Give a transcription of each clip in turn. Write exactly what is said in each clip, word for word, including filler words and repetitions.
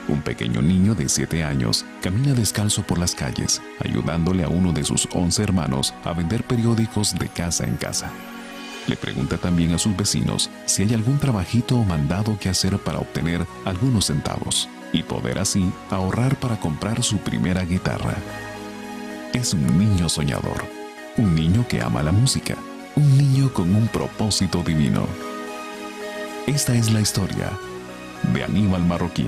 Un pequeño niño de siete años camina descalzo por las calles, ayudándole a uno de sus once hermanos a vender periódicos de casa en casa. Le pregunta también a sus vecinos si hay algún trabajito o mandado que hacer para obtener algunos centavos y poder así ahorrar para comprar su primera guitarra. Es un niño soñador, un niño que ama la música, un niño con un propósito divino. Esta es la historia de Aníbal Marroquín.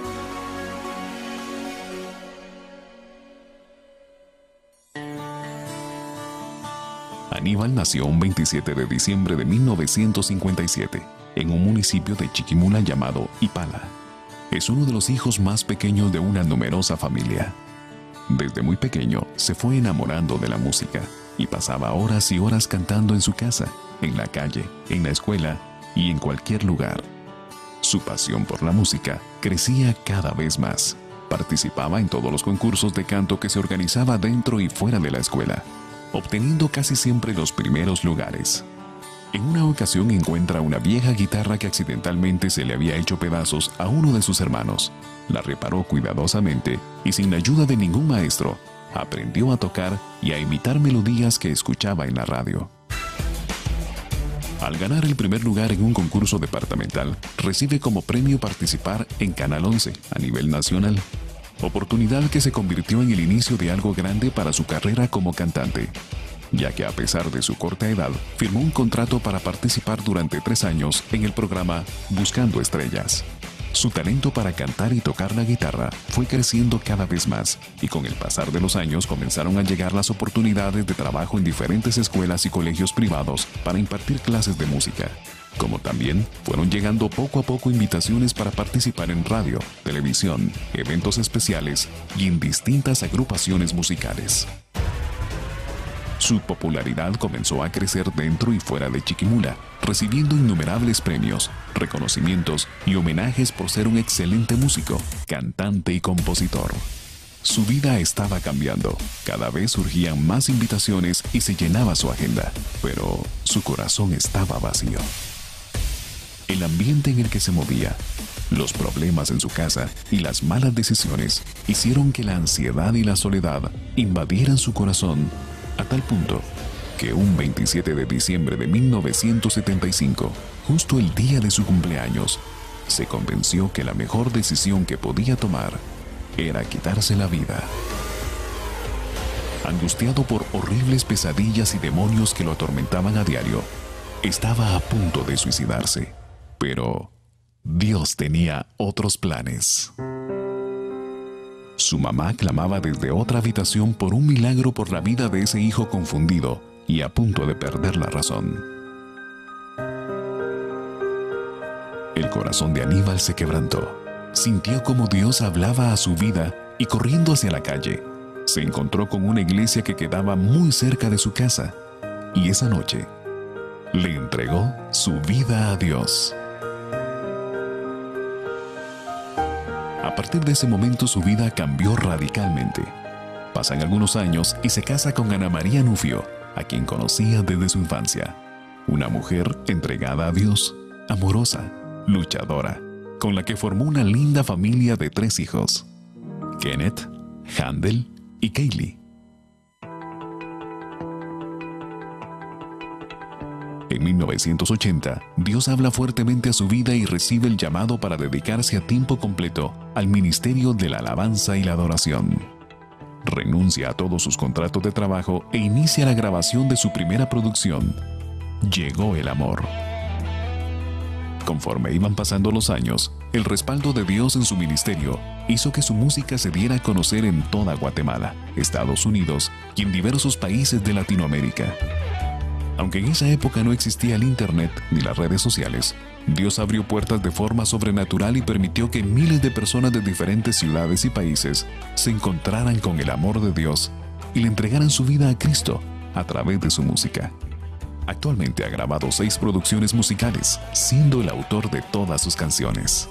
Aníbal nació un veintisiete de diciembre de mil novecientos cincuenta y siete en un municipio de Chiquimula llamado Ipala. Es uno de los hijos más pequeños de una numerosa familia. Desde muy pequeño se fue enamorando de la música y pasaba horas y horas cantando en su casa, en la calle, en la escuela y en cualquier lugar. Su pasión por la música crecía cada vez más. Participaba en todos los concursos de canto que se organizaba dentro y fuera de la escuela, obteniendo casi siempre los primeros lugares. En una ocasión encuentra una vieja guitarra que accidentalmente se le había hecho pedazos a uno de sus hermanos. La reparó cuidadosamente y sin la ayuda de ningún maestro, aprendió a tocar y a imitar melodías que escuchaba en la radio. Al ganar el primer lugar en un concurso departamental, recibe como premio participar en Canal once a nivel nacional. Oportunidad que se convirtió en el inicio de algo grande para su carrera como cantante, ya que a pesar de su corta edad, firmó un contrato para participar durante tres años en el programa Buscando Estrellas. Su talento para cantar y tocar la guitarra fue creciendo cada vez más, y con el pasar de los años comenzaron a llegar las oportunidades de trabajo en diferentes escuelas y colegios privados para impartir clases de música. Como también fueron llegando poco a poco invitaciones para participar en radio, televisión, eventos especiales y en distintas agrupaciones musicales. Su popularidad comenzó a crecer dentro y fuera de Chiquimula, recibiendo innumerables premios, reconocimientos y homenajes por ser un excelente músico, cantante y compositor. Su vida estaba cambiando, cada vez surgían más invitaciones y se llenaba su agenda, pero su corazón estaba vacío. El ambiente en el que se movía, los problemas en su casa y las malas decisiones hicieron que la ansiedad y la soledad invadieran su corazón a tal punto que un veintisiete de diciembre de mil novecientos setenta y cinco, justo el día de su cumpleaños, se convenció que la mejor decisión que podía tomar era quitarse la vida. Angustiado por horribles pesadillas y demonios que lo atormentaban a diario, estaba a punto de suicidarse. Pero Dios tenía otros planes. Su mamá clamaba desde otra habitación por un milagro por la vida de ese hijo confundido y a punto de perder la razón. El corazón de Aníbal se quebrantó. Sintió como Dios hablaba a su vida y corriendo hacia la calle, se encontró con una iglesia que quedaba muy cerca de su casa y esa noche le entregó su vida a Dios. A partir de ese momento su vida cambió radicalmente. Pasan algunos años y se casa con Ana María Nufio, a quien conocía desde su infancia. Una mujer entregada a Dios, amorosa, luchadora, con la que formó una linda familia de tres hijos: Kenneth, Handel y Kaylee. En mil novecientos ochenta, Dios habla fuertemente a su vida y recibe el llamado para dedicarse a tiempo completo al ministerio de la alabanza y la adoración. Renuncia a todos sus contratos de trabajo e inicia la grabación de su primera producción, Llegó el amor. Conforme iban pasando los años, el respaldo de Dios en su ministerio hizo que su música se diera a conocer en toda Guatemala, Estados Unidos y en diversos países de Latinoamérica. Aunque en esa época no existía el internet ni las redes sociales, Dios abrió puertas de forma sobrenatural y permitió que miles de personas de diferentes ciudades y países se encontraran con el amor de Dios y le entregaran su vida a Cristo a través de su música. Actualmente ha grabado seis producciones musicales, siendo el autor de todas sus canciones.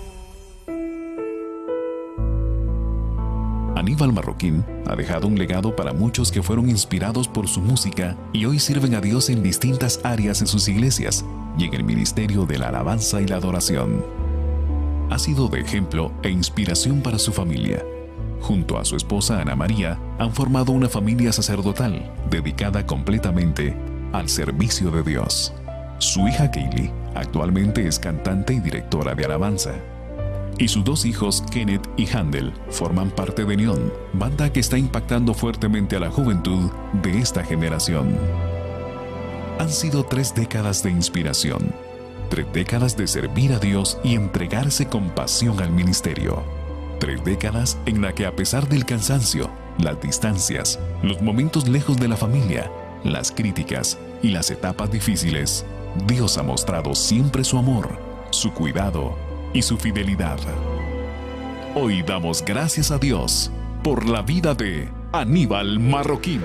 Aníbal Marroquín ha dejado un legado para muchos que fueron inspirados por su música y hoy sirven a Dios en distintas áreas en sus iglesias y en el ministerio de la alabanza y la adoración. Ha sido de ejemplo e inspiración para su familia. Junto a su esposa Ana María, han formado una familia sacerdotal dedicada completamente al servicio de Dios. Su hija Kaylee actualmente es cantante y directora de alabanza. Y sus dos hijos, Kenneth y Handel, forman parte de Neon, banda que está impactando fuertemente a la juventud de esta generación. Han sido tres décadas de inspiración, tres décadas de servir a Dios y entregarse con pasión al ministerio. Tres décadas en la que, a pesar del cansancio, las distancias, los momentos lejos de la familia, las críticas y las etapas difíciles, Dios ha mostrado siempre su amor, su cuidado y su fidelidad. Hoy damos gracias a Dios por la vida de Aníbal Marroquín.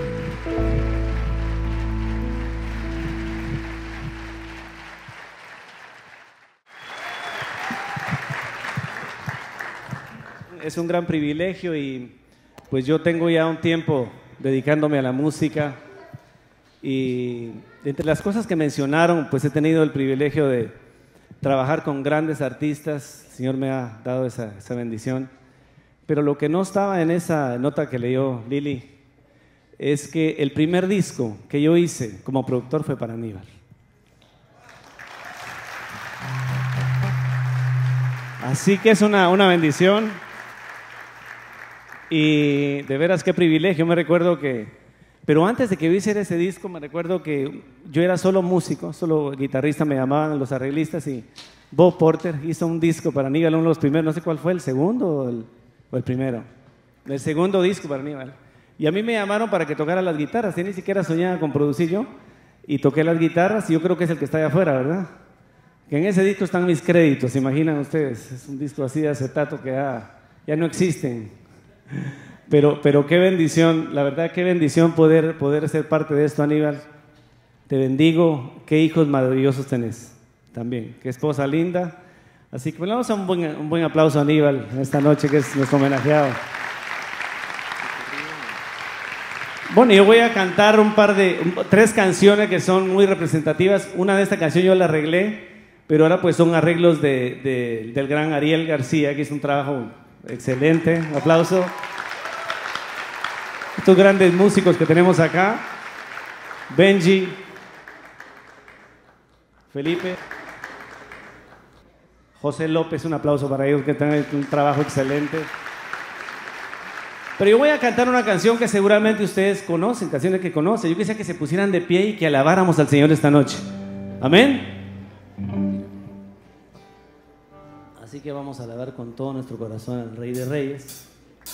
Es un gran privilegio y pues yo tengo ya un tiempo dedicándome a la música y entre las cosas que mencionaron, pues he tenido el privilegio de trabajar con grandes artistas. El Señor me ha dado esa, esa bendición. Pero lo que no estaba en esa nota que leyó Lili es que el primer disco que yo hice como productor fue para Aníbal. Así que es una, una bendición. Y de veras qué privilegio. Me recuerdo que, pero antes de que yo hiciera ese disco, me recuerdo que yo era solo músico, solo guitarrista, me llamaban los arreglistas, y Bob Porter hizo un disco para Aníbal, uno de los primeros, no sé cuál fue, el segundo o el, o el primero, el segundo disco para Aníbal. Y a mí me llamaron para que tocara las guitarras, yo ni siquiera soñaba con producir yo, y toqué las guitarras, y yo creo que es el que está allá afuera, ¿verdad? Que en ese disco están mis créditos, ¿se imaginan ustedes? Es un disco así de acetato que ya, ya no existen. Pero, pero qué bendición, la verdad, qué bendición poder, poder ser parte de esto, Aníbal. Te bendigo, qué hijos maravillosos tenés también, qué esposa linda. Así que le damos un buen, un buen aplauso a Aníbal en esta noche, que es nuestro homenajeado. Bueno, yo voy a cantar un par de, tres canciones que son muy representativas. Una de esta canción yo la arreglé, pero ahora pues son arreglos de, de, del gran Ariel García, que hizo un trabajo excelente. Un aplauso. Estos grandes músicos que tenemos acá, Benji, Felipe, José López, un aplauso para ellos que tienen un trabajo excelente. Pero yo voy a cantar una canción que seguramente ustedes conocen, canciones que conocen. Yo quisiera que se pusieran de pie y que alabáramos al Señor esta noche. Amén. Así que vamos a alabar con todo nuestro corazón al Rey de Reyes.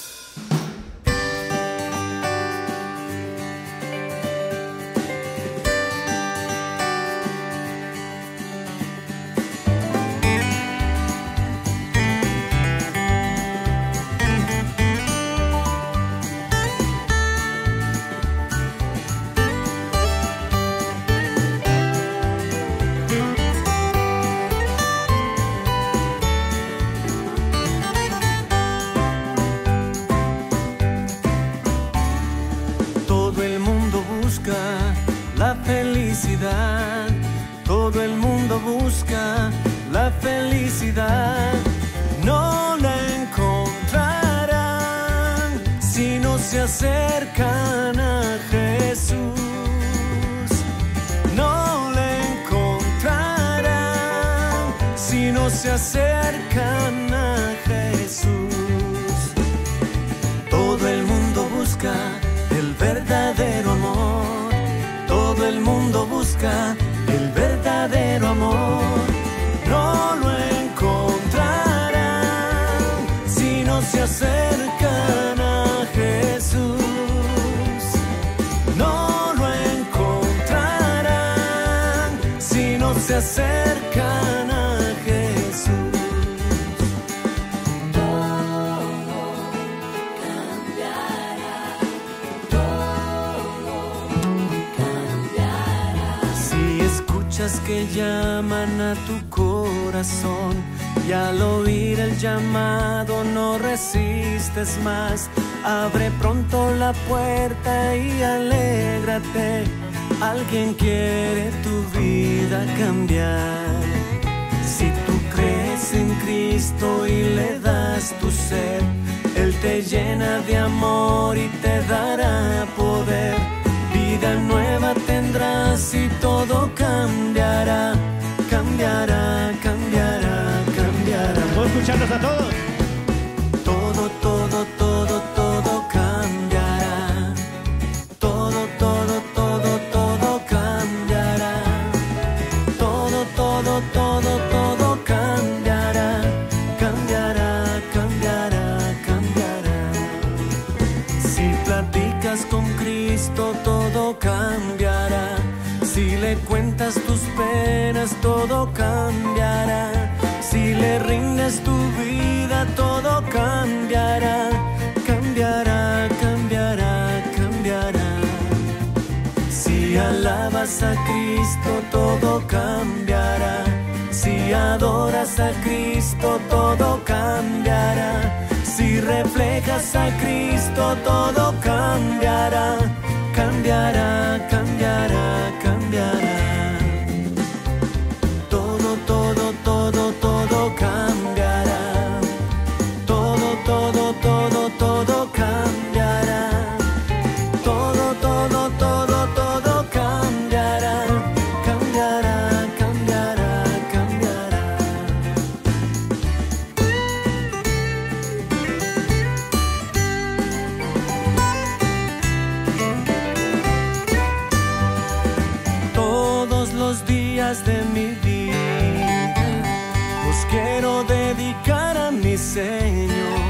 Todo el mundo busca la felicidad, no la encontrarán si no se acercan a Jesús. No la encontrarán si no se acercan a Jesús. Todo el mundo busca el verdadero amor. Todo el mundo busca el verdadero amor. No lo encontrarán si no se acercan a Jesús. No lo encontrarán si no se acercan a Jesús. Que llaman a tu corazón y al oír el llamado no resistes más. Abre pronto la puerta y alégrate. Alguien quiere tu vida cambiar. Si tú crees en Cristo Cristo y le das tu ser. Él te llena de amor y te dará poder. Vida nueva tendrás y todo cambiará. Cambiará, cambiará, cambiará. ¿Puedo escucharlos a todos? Todo, todo, todo, todo cambiará. Todo, todo, todo, todo cambiará. Todo, todo, todo, todo cambiará. Cambiará, cambiará, cambiará. Si platicas con Cristo, todo cambiará. Si le cuentas tus penas, todo cambiará. Si le rindes tu vida, todo cambiará. Cambiará, cambiará, cambiará. Si alabas a Cristo, todo cambiará. Si adoras a Cristo, todo cambiará. Si reflejas a Cristo, todo cambiará. Cambiará, cambiará, cambiará. Todo, todo, todo, todo cambiará. Todo, todo, todo, todo cambiará. Todo, todo, todo, todo cambiará. Cambiará, cambiará, cambiará. Todos los días de mi vida los quiero dedicar a mi Señor,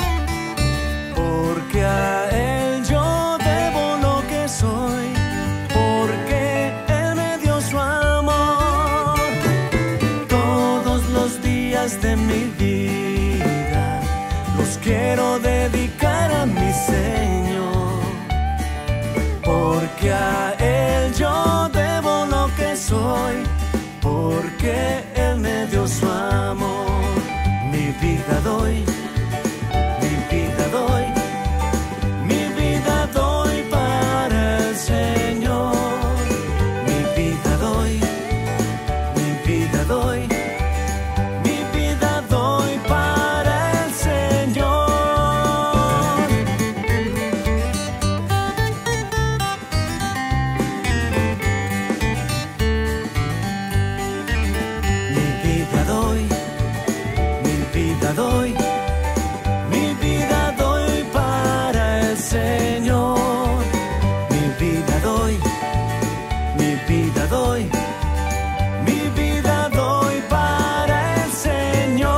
porque a Él yo debo lo que soy, porque Él me dio su amor. Todos los días de mi vida los quiero dedicar a mi Señor, porque a Él yo debo lo que soy, porque Él me dio su amor. Mi vida doy, mi vida doy, mi vida doy para el Señor. Mi vida doy, mi vida doy, mi vida doy para el Señor. Mi vida doy, mi vida doy, mi vida doy para el Señor. Mi vida doy, mi vida doy, mi vida doy para el Señor.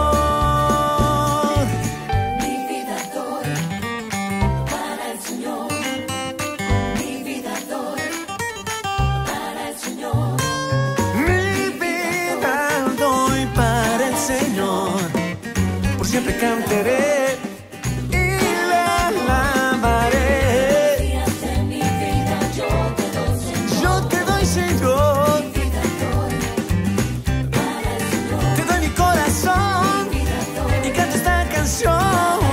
Mi vida doy para el Señor. Mi vida doy para el Señor. Mi vida doy para el Señor. Por siempre cantaré y le alabaré. Días de mi vida yo te doy, Señor. Yo te doy, Señor, Mi vida doy para el Señor. te doy mi corazón Mi vida doy, y canto esta canción.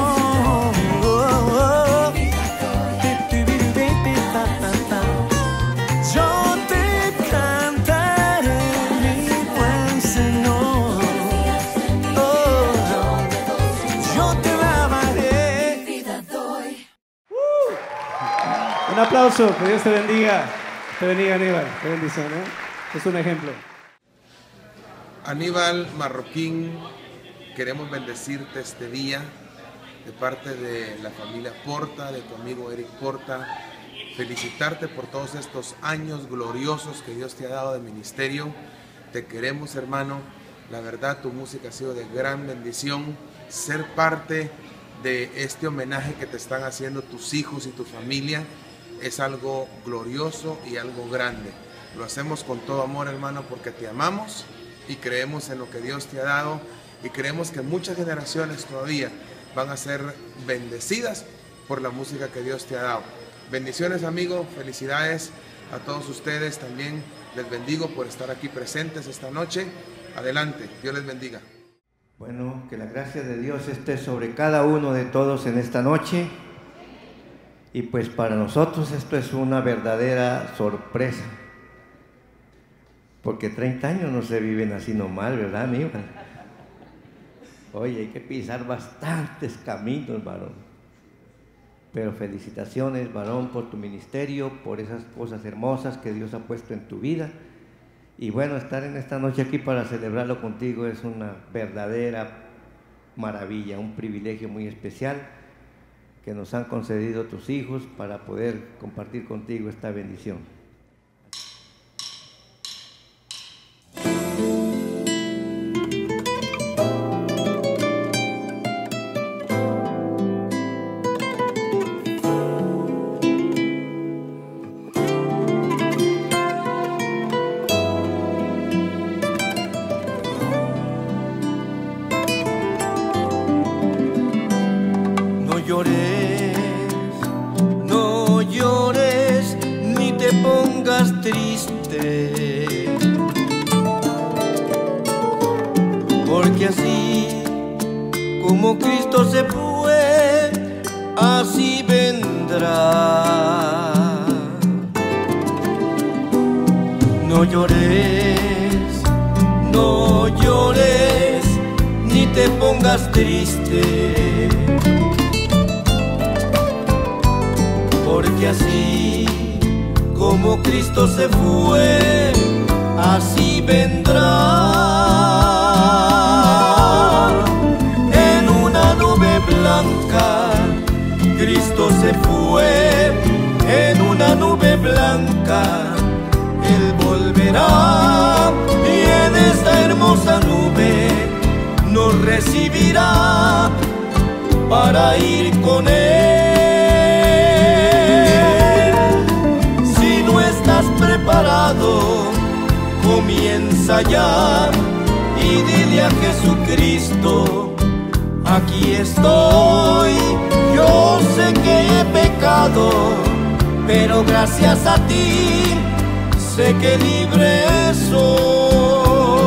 Yo te cantaré, mi buen Señor. días de mi vida Oh, yo te doy, Señor. yo te alabaré. Mi vida doy. Un aplauso, que Dios te bendiga. Te bendiga, Aníbal. Qué bendición, ¿eh? Es un ejemplo. Aníbal Marroquín, queremos bendecirte este día de parte de la familia Porta, de tu amigo Eric Porta, felicitarte por todos estos años gloriosos que Dios te ha dado de ministerio. Te queremos, hermano, la verdad tu música ha sido de gran bendición. Ser parte de este homenaje que te están haciendo tus hijos y tu familia es algo glorioso y algo grande. Lo hacemos con todo amor, hermano, porque te amamos y creemos en lo que Dios te ha dado y creemos que muchas generaciones todavía van a ser bendecidas por la música que Dios te ha dado. Bendiciones, amigo, felicidades a todos ustedes. También les bendigo por estar aquí presentes esta noche. Adelante, Dios les bendiga. Bueno, que la gracia de Dios esté sobre cada uno de todos en esta noche. Y pues para nosotros esto es una verdadera sorpresa. Porque treinta años no se viven así nomás, ¿verdad, amigo? Oye, hay que pisar bastantes caminos, varón. Pero felicitaciones, varón, por tu ministerio, por esas cosas hermosas que Dios ha puesto en tu vida. Y bueno, estar en esta noche aquí para celebrarlo contigo es una verdadera maravilla, un privilegio muy especial que nos han concedido tus hijos para poder compartir contigo esta bendición. Porque así como Cristo se fue, así vendrá. No llores, no llores, ni te pongas triste, porque así como Cristo se fue, así vendrá. En una nube blanca, Cristo se fue. En una nube blanca, Él volverá. Y en esta hermosa nube nos recibirá para ir con Él. Preparado, comienza ya y dile a Jesucristo: aquí estoy, yo sé que he pecado, pero gracias a ti sé que libre soy.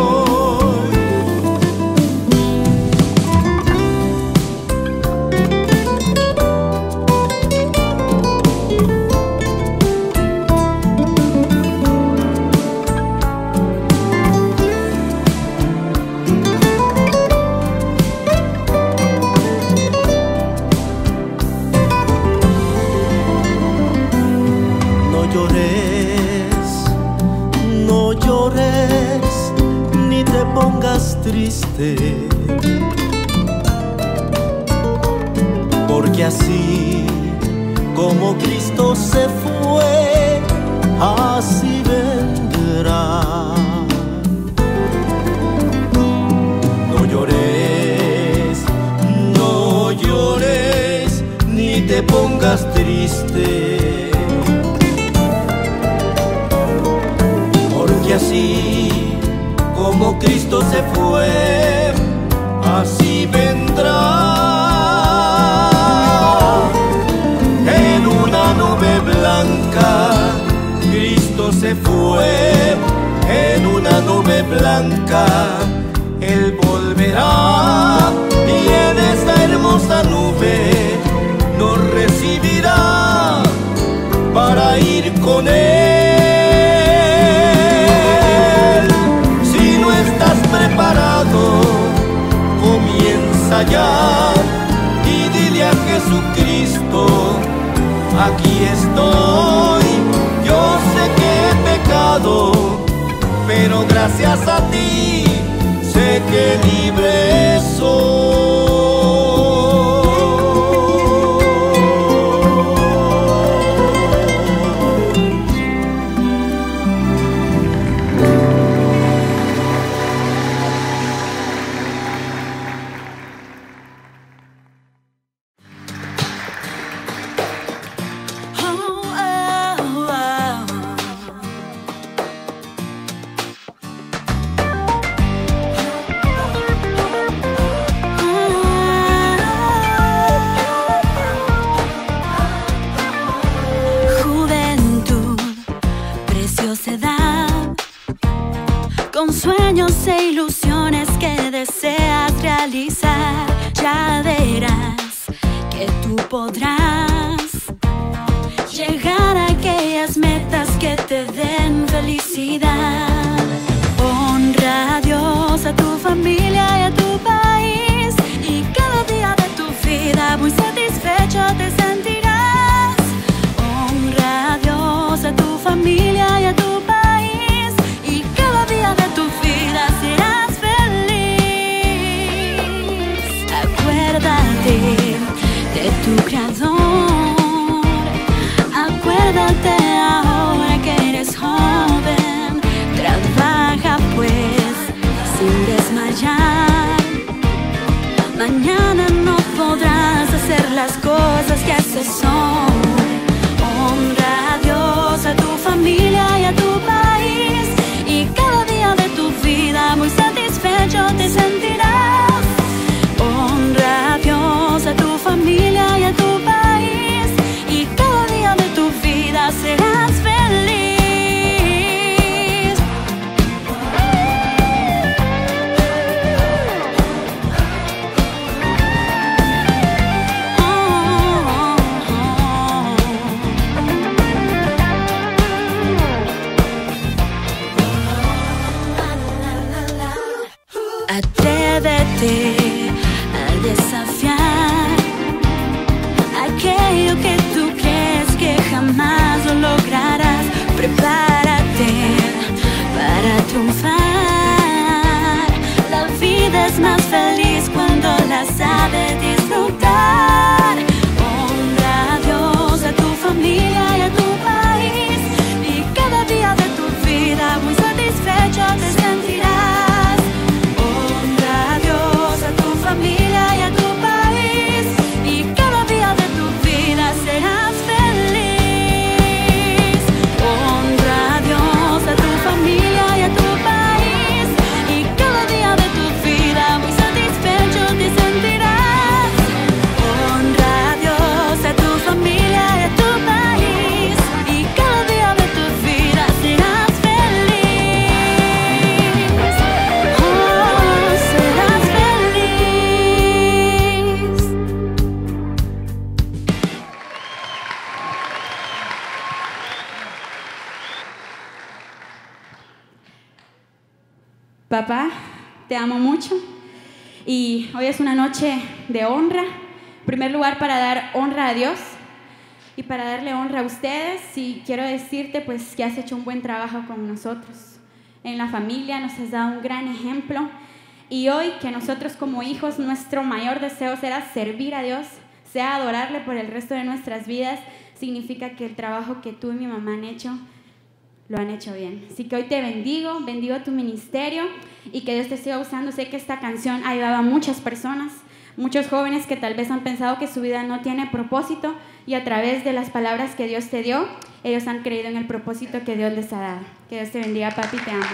Triste, porque así como Cristo se fue, así vendrá. No llores, no llores, ni te pongas triste, porque así como Cristo se fue, así vendrá. En una nube blanca, Cristo se fue. En una nube blanca, Él volverá. Y en esta hermosa nube nos recibirá para ir con Él. Preparado, comienza ya y dile a Jesucristo: aquí estoy, yo sé que he pecado, pero gracias a ti sé que libre soy. Con sueños e ilusiones que deseas realizar, ya verás que tú podrás llegar a aquellas metas que te den felicidad. Honra a Dios, a tu familia y a tu país, vida, muy satisfecho te sentirás. Honra a Dios, a tu familia y a tu país, y cada día de tu vida serás feliz. Acuérdate de tu Creador, acuérdate ahora que eres joven, trabaja pues sin desmayar. Mañana no podrás hacer las cosas que haces hoy. Honra a Dios, a tu familia y a tu país, y cada día de tu vida muy satisfecho te sentirás. Honra a Dios, a tu familia y a tu país, y cada día de tu vida serás feliz. Atrévete a desafiar aquello que tú crees que jamás lo lograrás. Prepárate para triunfar. La vida es más feliz cuando la sabes disfrutar. Honra a Dios, a tu familia y a tu país, y cada día de tu vida muy satisfecho te sentirás. Honra a Dios, a tu familia y a tu país, y cada día de tu vida serás feliz. Honra a Dios, a tu familia y a tu país, y cada día de tu vida muy satisfecho te sentirás. Honra a Dios, a tu familia y a tu país, y cada día de tu vida serás feliz. Oh, serás feliz. Papá, te amo mucho y hoy es una noche de honra. En primer lugar, para dar honra a Dios y para darle honra a ustedes. Y quiero decirte pues que has hecho un buen trabajo con nosotros. En la familia nos has dado un gran ejemplo, y hoy que nosotros como hijos nuestro mayor deseo será servir a Dios, sea adorarle por el resto de nuestras vidas, significa que el trabajo que tú y mi mamá han hecho lo han hecho bien. Así que hoy te bendigo, bendigo tu ministerio y que Dios te siga usando. Sé que esta canción ha ayudado a muchas personas, muchos jóvenes que tal vez han pensado que su vida no tiene propósito, y a través de las palabras que Dios te dio, ellos han creído en el propósito que Dios les ha dado. Que Dios te bendiga, papi, te amo.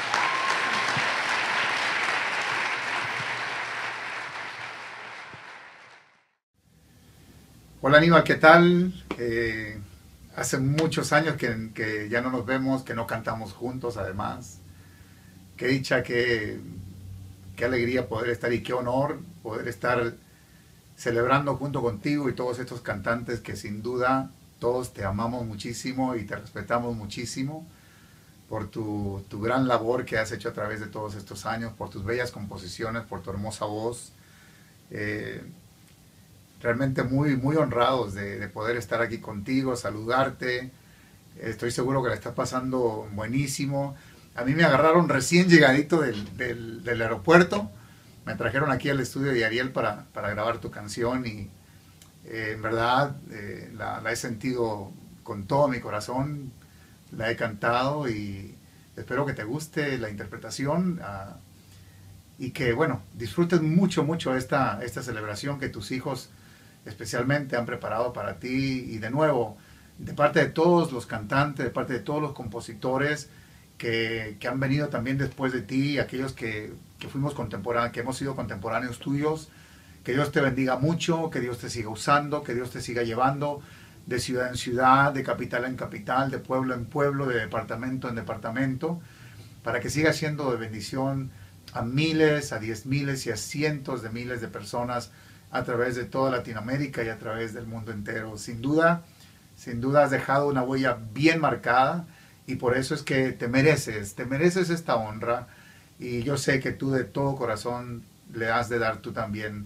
Hola Aníbal, ¿qué tal? Eh, hace muchos años que, que ya no nos vemos, que no cantamos juntos además. Qué dicha, qué, qué alegría poder estar y qué honor poder estar celebrando junto contigo y todos estos cantantes que sin duda todos te amamos muchísimo y te respetamos muchísimo por tu, tu gran labor que has hecho a través de todos estos años, por tus bellas composiciones, por tu hermosa voz. Eh, realmente muy, muy honrados de, de poder estar aquí contigo, saludarte. Estoy seguro que la estás pasando buenísimo. A mí me agarraron recién llegadito del, del, del aeropuerto. Me trajeron aquí al estudio de Ariel para, para grabar tu canción y eh, en verdad eh, la, la he sentido con todo mi corazón. La he cantado y espero que te guste la interpretación uh, y que, bueno, disfrutes mucho, mucho esta, esta celebración que tus hijos especialmente han preparado para ti, y de nuevo, de parte de todos los cantantes, de parte de todos los compositores que, que han venido también después de ti, aquellos que, que fuimos contemporáneos, que hemos sido contemporáneos tuyos, que Dios te bendiga mucho, que Dios te siga usando, que Dios te siga llevando de ciudad en ciudad, de capital en capital, de pueblo en pueblo, de departamento en departamento, para que siga siendo de bendición a miles, a diez miles y a cientos de miles de personas a través de toda Latinoamérica y a través del mundo entero. Sin duda, sin duda has dejado una huella bien marcada, y por eso es que te mereces, te mereces esta honra, y yo sé que tú de todo corazón le has de dar tú también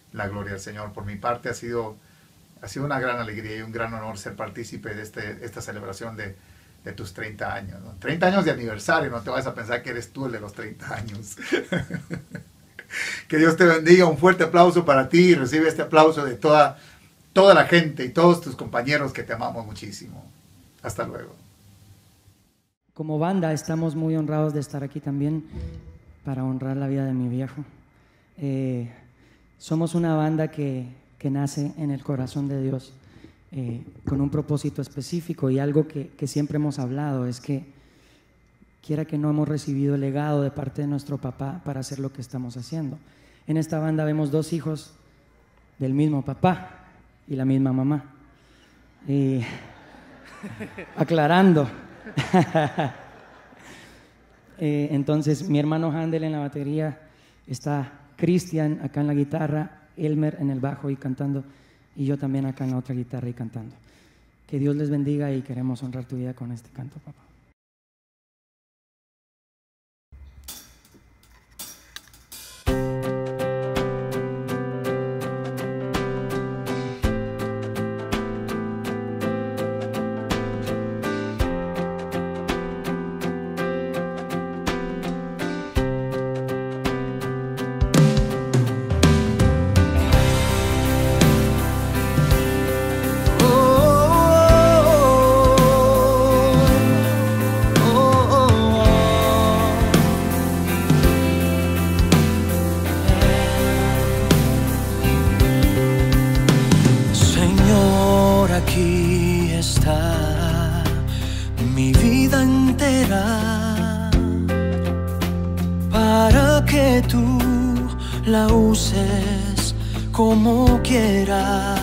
la gloria al Señor. Por mi parte ha sido, ha sido una gran alegría y un gran honor ser partícipe de este, esta celebración de, de tus treinta años, ¿no? treinta años de aniversario, no te vayas a pensar que eres tú el de los treinta años. Que Dios te bendiga, un fuerte aplauso para ti y recibe este aplauso de toda, toda la gente y todos tus compañeros que te amamos muchísimo. Hasta luego. Como banda estamos muy honrados de estar aquí también para honrar la vida de mi viejo. Eh, somos una banda que, que nace en el corazón de Dios eh, con un propósito específico, y algo que, que siempre hemos hablado es que quiera que no hemos recibido el legado de parte de nuestro papá para hacer lo que estamos haciendo. En esta banda vemos dos hijos del mismo papá y la misma mamá. Y aclarando. eh, entonces, mi hermano Handel en la batería, está Cristian acá en la guitarra, Elmer en el bajo y cantando, y yo también acá en la otra guitarra y cantando. Que Dios les bendiga y queremos honrar tu vida con este canto, papá. La uses como quieras.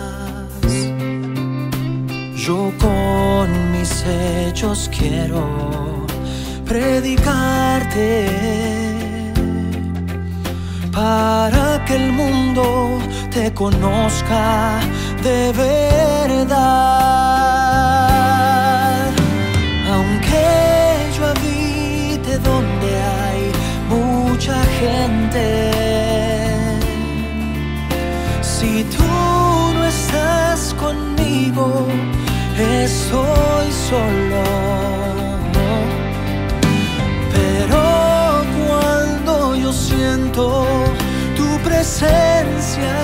Yo con mis hechos quiero predicarte para que el mundo te conozca de verdad. Aunque yo habite donde hay mucha gente, si tú no estás conmigo, estoy solo. Pero cuando yo siento tu presencia,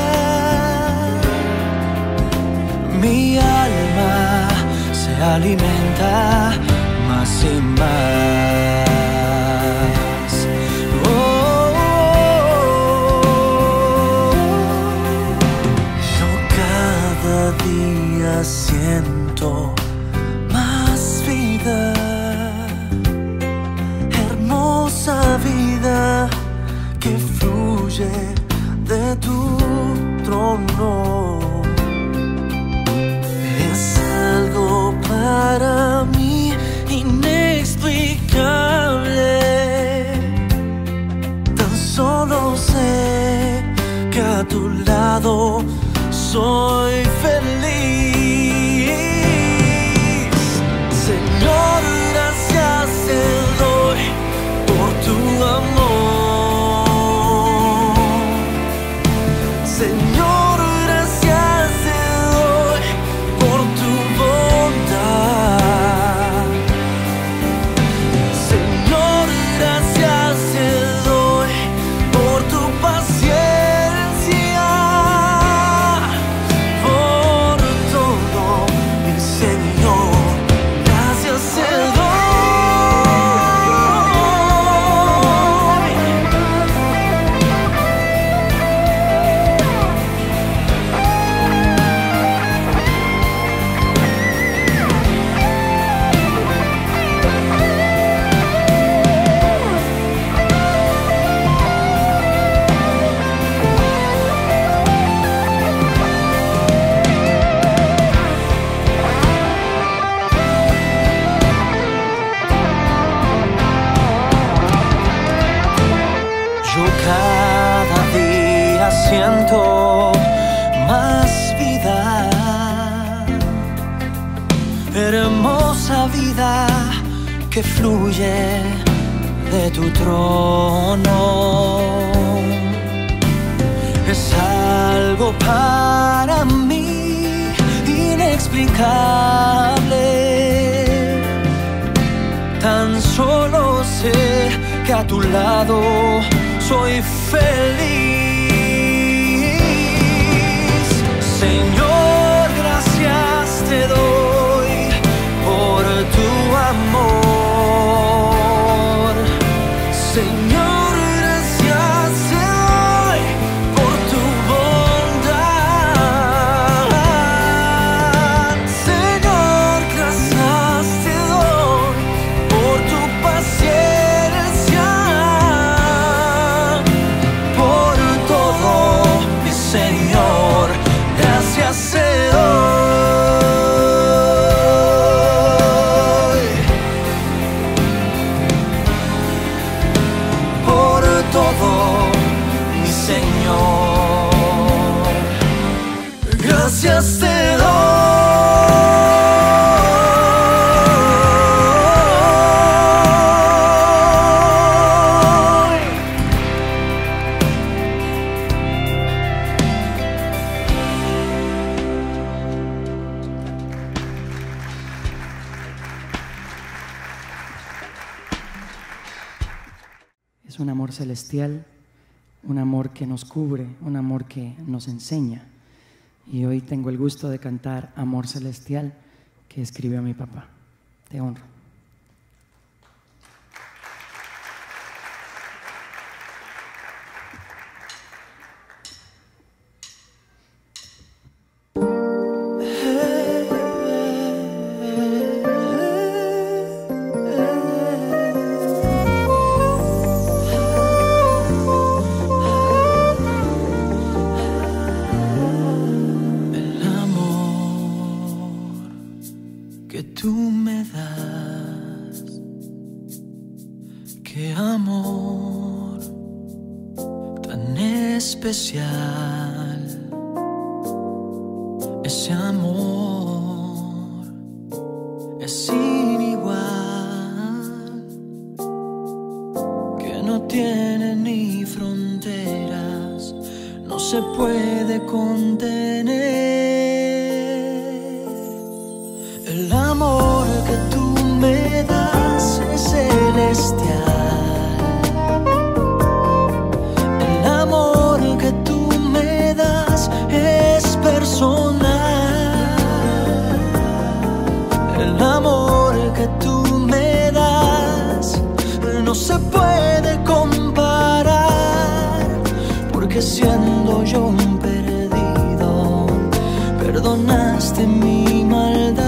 mi alma se alimenta más y más. Siento más vida, hermosa vida que fluye de tu trono. Es algo para mí inexplicable. Tan solo sé que a tu lado soy feliz. Señor, gracias te doy por tu amor. Señor, gracias te doy por tu bondad. Señor, gracias te doy por tu paciencia. Por todo, mi Señor, gracias te doy. Yo cada día siento más vida, hermosa vida que fluye de tu trono. Es algo para mí inexplicable. Tan solo sé que a tu lado soy feliz. Señor, gracias te doy por tu amor. Señor, gracias te doy por tu bondad. Señor, gracias te doy por tu paciencia. Por todo, mi Señor, gracias te doy. Por todo, mi Señor, gracias te doy. Es un amor celestial, un amor que nos cubre, un amor que nos enseña. Y hoy tengo el gusto de cantar Amor Celestial, que escribió mi papá. Te honro. El amor que tú me das, qué amor tan especial. Ese amor es sin igual, que no tiene ni fronteras, no se puede contener. El amor que tú me das es celestial. El amor que tú me das es personal. El amor que tú me das no se puede comparar, porque siendo yo un perdido, perdonaste mi maldad.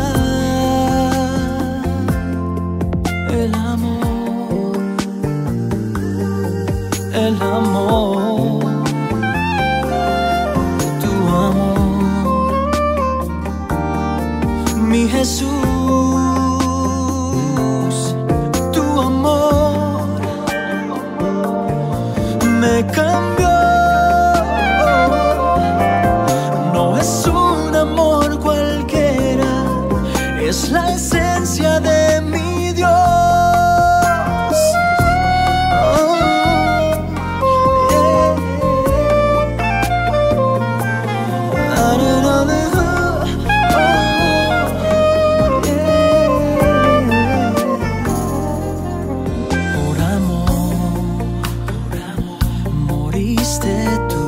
El amor, el amor, tu amor, mi Jesús, tu amor me cambió. No es un amor cualquiera, es la esencia de mi Dios. Oh, yeah. Ah, na, na, na, oh, yeah. Por amor, por amor, moriste tú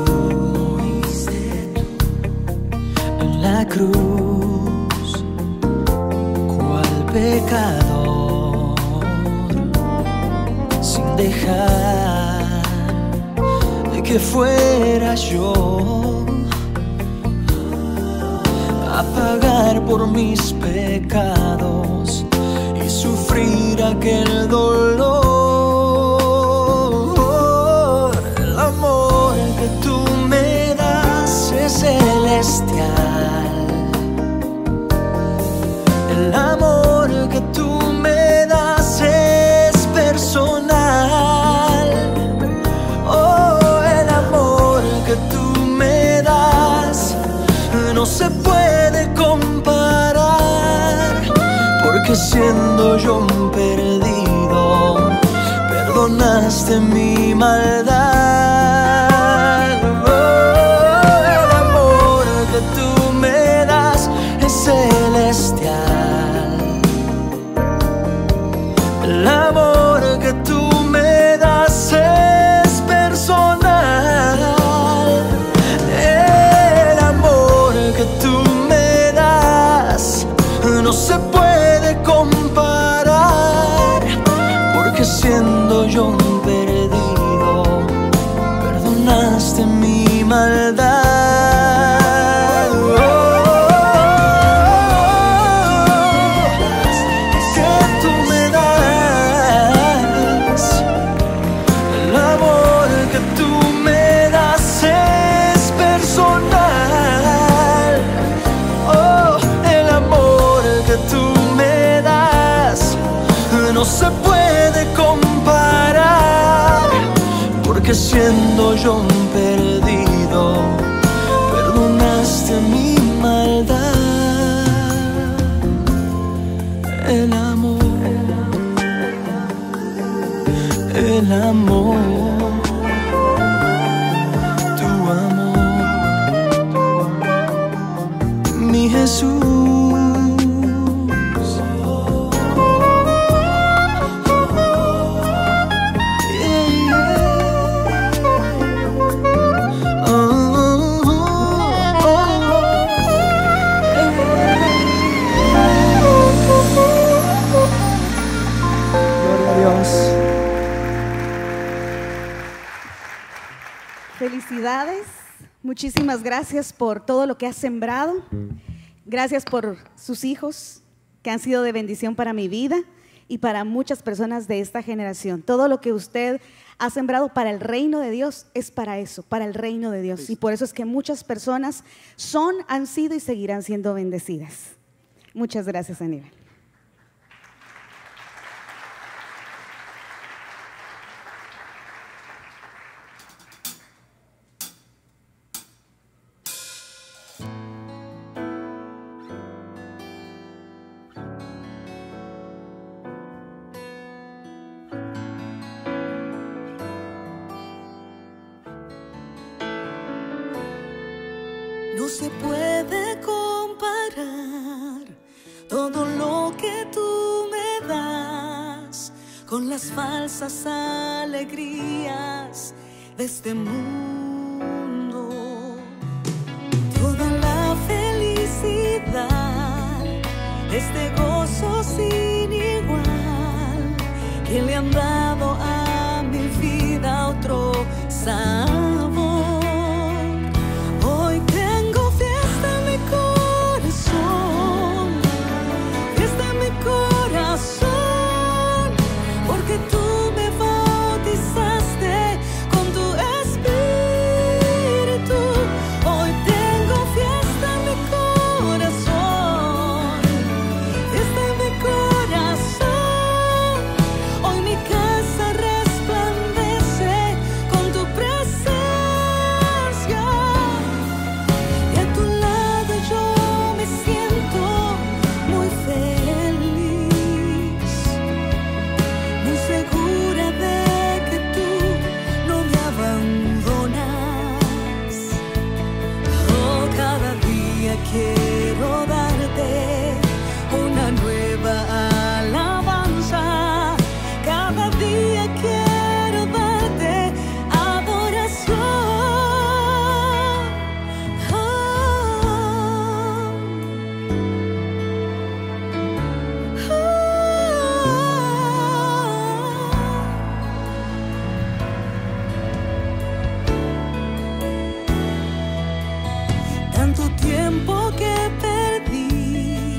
en la cruz, cual pecador, sin dejar de que fuera yo a pagar por mis pecados y sufrir aquel dolor. El amor que tú me das es celestial. El amor que tú me das es personal. Oh, el amor que tú me das no se puede comparar, porque siendo yo un perdido, perdonaste mi maldad. Oh, me das es celestial. El amor que tú me das es personal. El amor que tú me das no se puede comparar, porque siendo yo un perdido, perdonaste mi maldad. No se puede comparar, porque siendo yo un perdido, perdonaste mi maldad. El amor, el amor, tu amor, mi Jesús. Felicidades, muchísimas gracias por todo lo que has sembrado, gracias por sus hijos que han sido de bendición para mi vida y para muchas personas de esta generación. Todo lo que usted ha sembrado para el reino de Dios es para eso, para el reino de Dios, y por eso es que muchas personas son, han sido y seguirán siendo bendecidas. Muchas gracias, Aníbal. No se puede comparar todo lo que tú me das con las falsas alegrías de este mundo. Toda la felicidad, este gozo sin igual que le han dado a mi vida otro sabor. Porque tú me bautizaste con tu espíritu. Hoy tengo fiesta en mi corazón, fiesta en mi corazón. Hoy mi casa resplandece con tu presencia, y a tu lado yo me siento muy feliz, segura de que tú no me abandonas. Oh, cada día quiero darte una nueva alabanza. Cada día quiero darte adoración. Oh. Oh. Tanto tiempo que perdí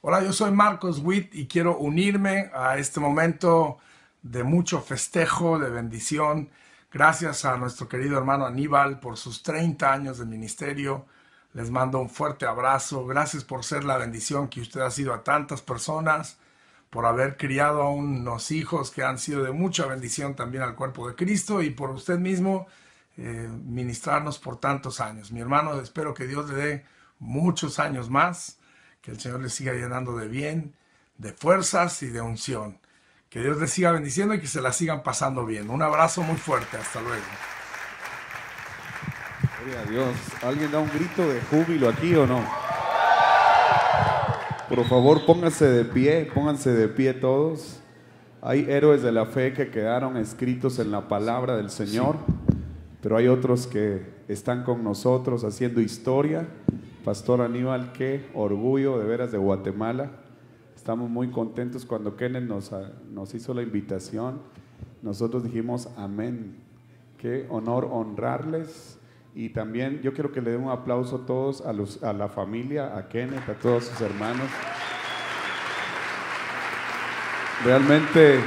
Hola, yo soy Marcos Witt y quiero unirme a este momento de mucho festejo, de bendición. Gracias a nuestro querido hermano Aníbal por sus treinta años de ministerio. Les mando un fuerte abrazo. Gracias por ser la bendición que usted ha sido a tantas personas, por haber criado a unos hijos que han sido de mucha bendición también al cuerpo de Cristo, y por usted mismo eh, ministrarnos por tantos años. Mi hermano, espero que Dios le dé muchos años más, que el Señor le siga llenando de bien, de fuerzas y de unción. Que Dios les siga bendiciendo y que se la sigan pasando bien. Un abrazo muy fuerte. Hasta luego. Gloria a Dios. ¿Alguien da un grito de júbilo aquí o no? Por favor, pónganse de pie, pónganse de pie todos. Hay héroes de la fe que quedaron escritos en la palabra del Señor, sí, pero hay otros que están con nosotros haciendo historia. Pastor Aníbal, qué orgullo de veras de Guatemala. Estamos muy contentos. Cuando Kenneth nos, nos hizo la invitación, nosotros dijimos amén. Qué honor honrarles. Y también yo quiero que le den un aplauso a todos, a, los, a la familia, a Kenneth, a todos sus hermanos. Realmente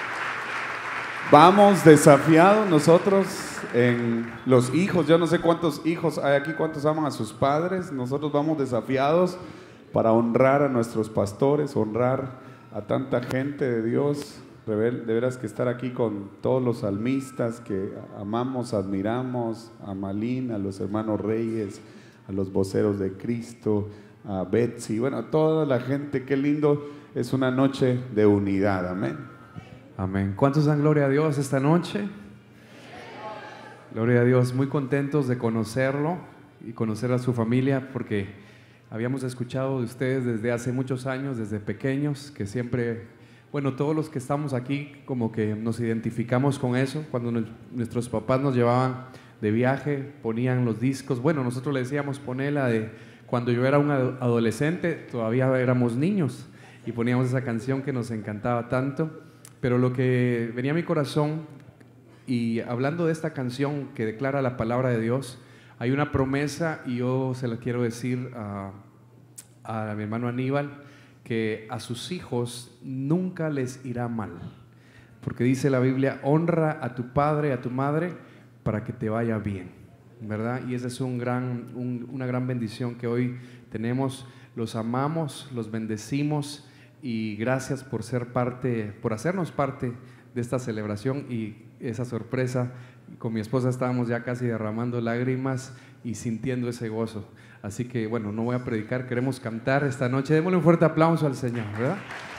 vamos desafiados nosotros en los hijos. Yo no sé cuántos hijos hay aquí, cuántos aman a sus padres. Nosotros vamos desafiados para honrar a nuestros pastores, honrar a tanta gente de Dios. De veras que estar aquí con todos los salmistas que amamos, admiramos, a Malín, a los hermanos Reyes, a los voceros de Cristo, a Betsy, bueno, a toda la gente, qué lindo, es una noche de unidad, amén. Amén. ¿Cuántos dan gloria a Dios esta noche? Gloria a Dios, muy contentos de conocerlo y conocer a su familia, porque habíamos escuchado de ustedes desde hace muchos años, desde pequeños, que siempre... Bueno, todos los que estamos aquí como que nos identificamos con eso. Cuando nos, nuestros papás nos llevaban de viaje, ponían los discos. Bueno, nosotros le decíamos ponerla de cuando yo era un adolescente, todavía éramos niños, y poníamos esa canción que nos encantaba tanto. Pero lo que venía a mi corazón, y hablando de esta canción que declara la palabra de Dios, hay una promesa, y yo se la quiero decir a, a mi hermano Aníbal, que a sus hijos nunca les irá mal, porque dice la Biblia, honra a tu padre y a tu madre para que te vaya bien, ¿verdad? Y esa es un gran, un, una gran bendición que hoy tenemos. Los amamos, los bendecimos, y gracias por ser parte, por hacernos parte de esta celebración y esa sorpresa. Con mi esposa estábamos ya casi derramando lágrimas y sintiendo ese gozo. Así que, bueno, no voy a predicar, queremos cantar esta noche. Démosle un fuerte aplauso al Señor, ¿verdad?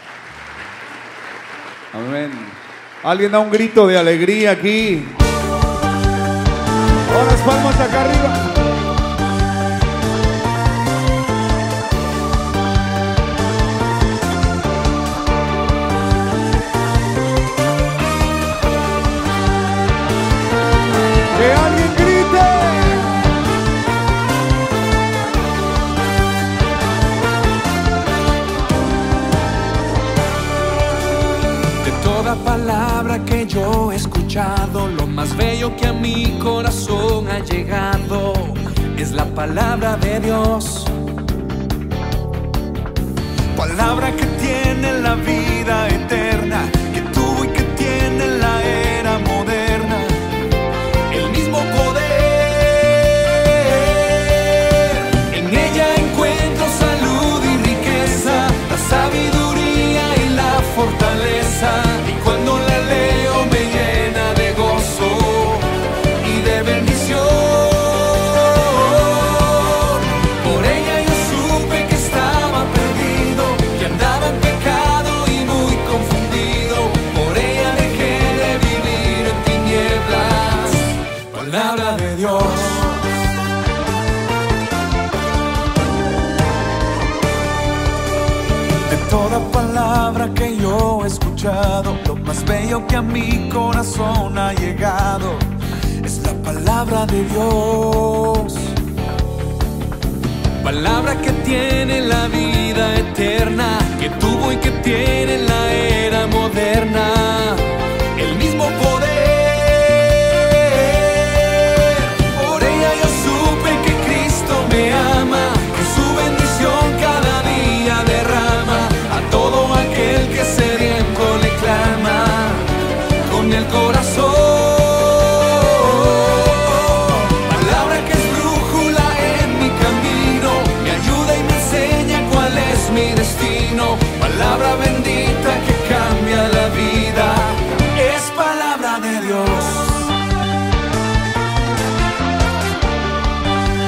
Amén. ¿Alguien da un grito de alegría aquí? Ahora las palmas acá arriba. ¡Que alguien grite! Palabra que yo he escuchado, lo más bello que a mi corazón ha llegado es la palabra de Dios. Palabra que tiene la vida eterna, que tuvo y que tiene la era moderna, el mismo poder. En ella encuentro salud y riqueza, la sabiduría y la fortaleza. Cuando la leo me llena de gozo y de bendición. Por ella yo supe que estaba perdido, que andaba en pecado y muy confundido. Por ella dejé de vivir en tinieblas. Palabra de Dios. De toda palabra que yo he escuchado, lo más bello que a mi corazón ha llegado es la palabra de Dios. Palabra que tiene la vida eterna, que tuvo y que tiene la era moderna, el mismo poder. Por ella yo supe que Cristo me ama, que su bendición cada día derrama.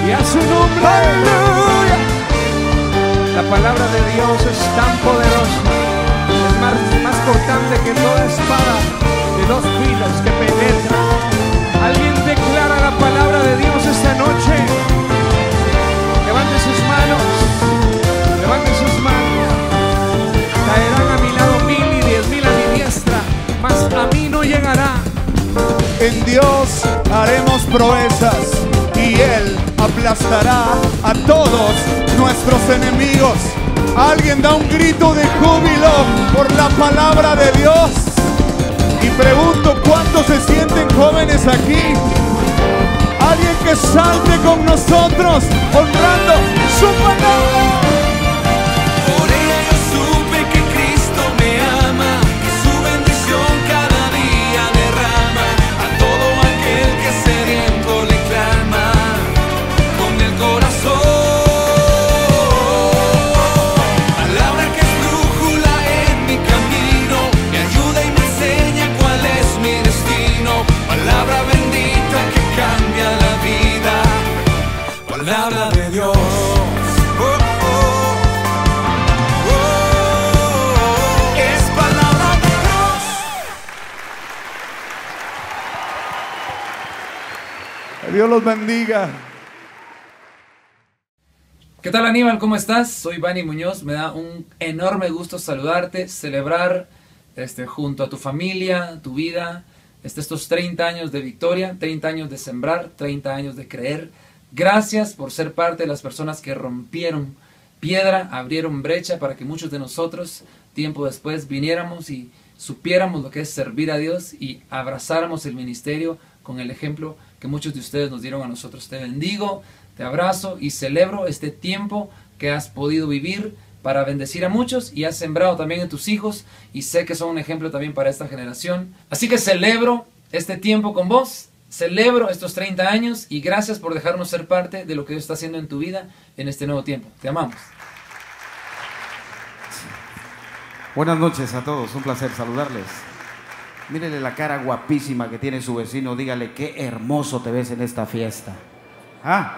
y a su nombre. ¡Aleluya! La palabra de Dios es tan poderosa, es más, más cortante que toda espada de dos filos que penetra. Alguien declara la palabra de Dios esta noche. Levante sus manos, levante sus manos. Caerán a mi lado mil y diez mil a mi diestra, mas a mí no llegará. En Dios haremos proezas y Él aplastará a todos nuestros enemigos. Alguien da un grito de júbilo por la palabra de Dios. Y pregunto, ¿cuántos se sienten jóvenes aquí? Alguien que salte con nosotros honrando su palabra. Por ella yo supe que Cristo me ama, que su bendición cada día derrama a todo aquel que sediento le clama con el corazón. Palabra que es brújula en mi camino, me ayuda y me enseña cuál es mi destino. Palabra bendita que cambia la vida, palabra de Dios. Dios los bendiga. ¿Qué tal, Aníbal? ¿Cómo estás? Soy Vani Muñoz. Me da un enorme gusto saludarte, celebrar este, junto a tu familia, tu vida, este, estos treinta años de victoria, treinta años de sembrar, treinta años de creer. Gracias por ser parte de las personas que rompieron piedra, abrieron brecha para que muchos de nosotros, tiempo después, viniéramos y supiéramos lo que es servir a Dios y abrazáramos el ministerio con el ejemplo que muchos de ustedes nos dieron a nosotros. Te bendigo, te abrazo y celebro este tiempo que has podido vivir para bendecir a muchos y has sembrado también en tus hijos y sé que son un ejemplo también para esta generación. Así que celebro este tiempo con vos, celebro estos treinta años y gracias por dejarnos ser parte de lo que Dios está haciendo en tu vida en este nuevo tiempo. Te amamos. Buenas noches a todos, un placer saludarles. Mírele la cara guapísima que tiene su vecino, dígale qué hermoso te ves en esta fiesta. Ah,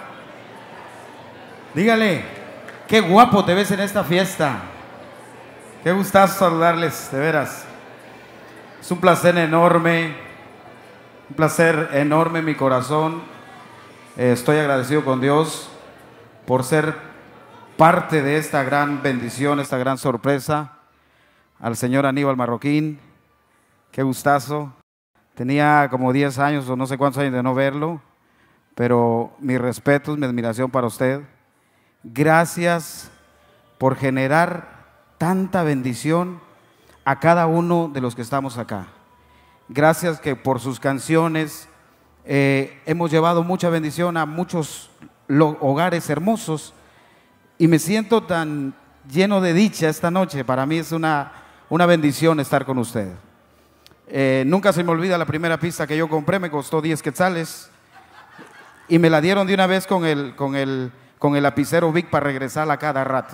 dígale qué guapo te ves en esta fiesta. Qué gustazo saludarles, de veras. Es un placer enorme, un placer enorme en mi corazón. Eh, estoy agradecido con Dios por ser parte de esta gran bendición, esta gran sorpresa. Al señor Aníbal Marroquín. Qué gustazo. Tenía como diez años o no sé cuántos años de no verlo, pero mi respeto, mi admiración para usted. Gracias por generar tanta bendición a cada uno de los que estamos acá. Gracias que por sus canciones eh, hemos llevado mucha bendición a muchos hogares hermosos y me siento tan lleno de dicha esta noche. Para mí es una, una bendición estar con usted. Eh, nunca se me olvida la primera pista que yo compré, me costó diez quetzales y me la dieron de una vez con el, con el, con el lapicero Vic para regresarla cada rato.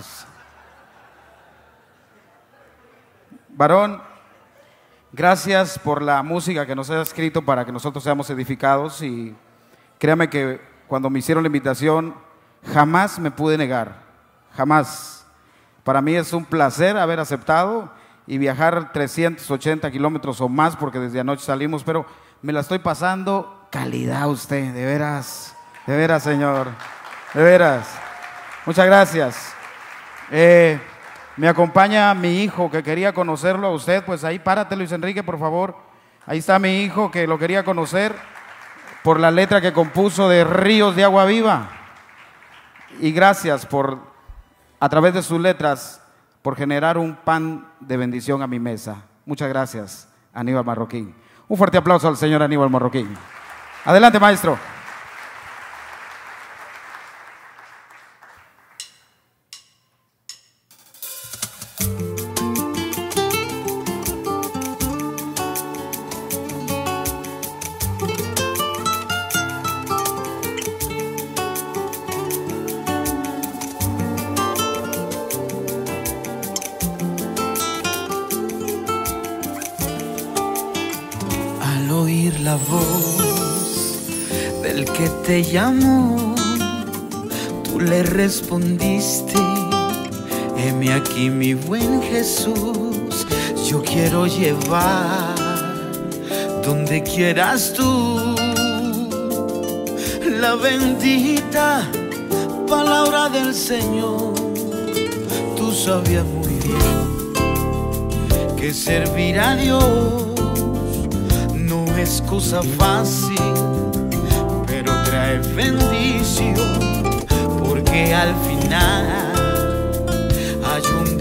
Varón, gracias por la música que nos has escrito para que nosotros seamos edificados y créame que cuando me hicieron la invitación jamás me pude negar, jamás. Para mí es un placer haber aceptado y viajar trescientos ochenta kilómetros o más porque desde anoche salimos, pero me la estoy pasando calidad usted, de veras, de veras, señor, de veras. Muchas gracias. Eh, me acompaña mi hijo que quería conocerlo a usted, pues ahí párate, Luis Enrique, por favor. Ahí está mi hijo que lo quería conocer por la letra que compuso de Ríos de Agua Viva. Y gracias por, a través de sus letras, por generar un pan de bendición a mi mesa. Muchas gracias, Aníbal Marroquín. Un fuerte aplauso al señor Aníbal Marroquín. Adelante, maestro. La voz del que te llamó Tú le respondiste, heme aquí mi buen Jesús, yo quiero llevar donde quieras tú la bendita palabra del Señor. Tú sabías muy bien que servir a Dios no es cosa fácil, pero trae bendición, porque al final hay un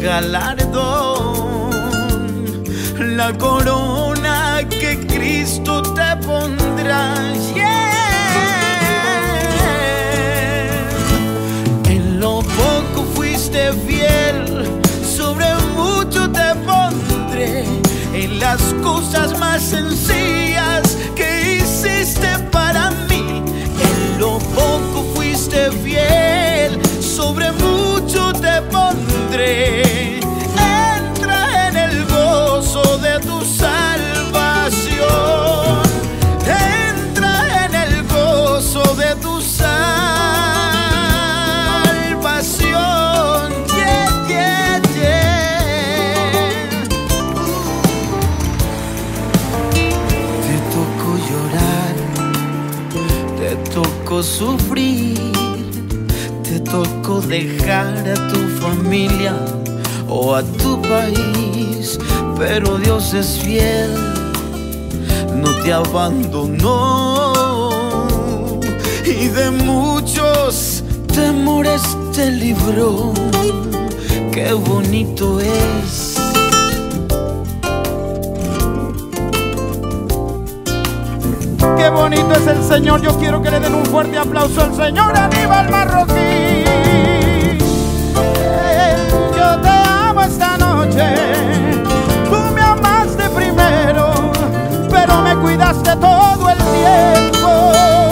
galardón, la corona que Cristo te pondrá. Yeah. En lo poco fuiste fiel, sobre mucho te pondré, en las cosas más sencillas que hiciste para mí. En lo poco fuiste fiel, sobre mucho te pondré. Entra en el gozo de tu salvación. Entra en el gozo de tu salvación. Yeah, yeah, yeah. Te tocó llorar, te tocó sufrir, te tocó dejar a tu familia o a tu país, pero Dios es fiel, no te abandonó, y de muchos temores te libró. Qué bonito es Qué bonito es el Señor. Yo quiero que le den un fuerte aplauso al Señor Aníbal Marroquín. Yo te amo esta noche. Tú me amaste primero, pero me cuidaste todo el tiempo.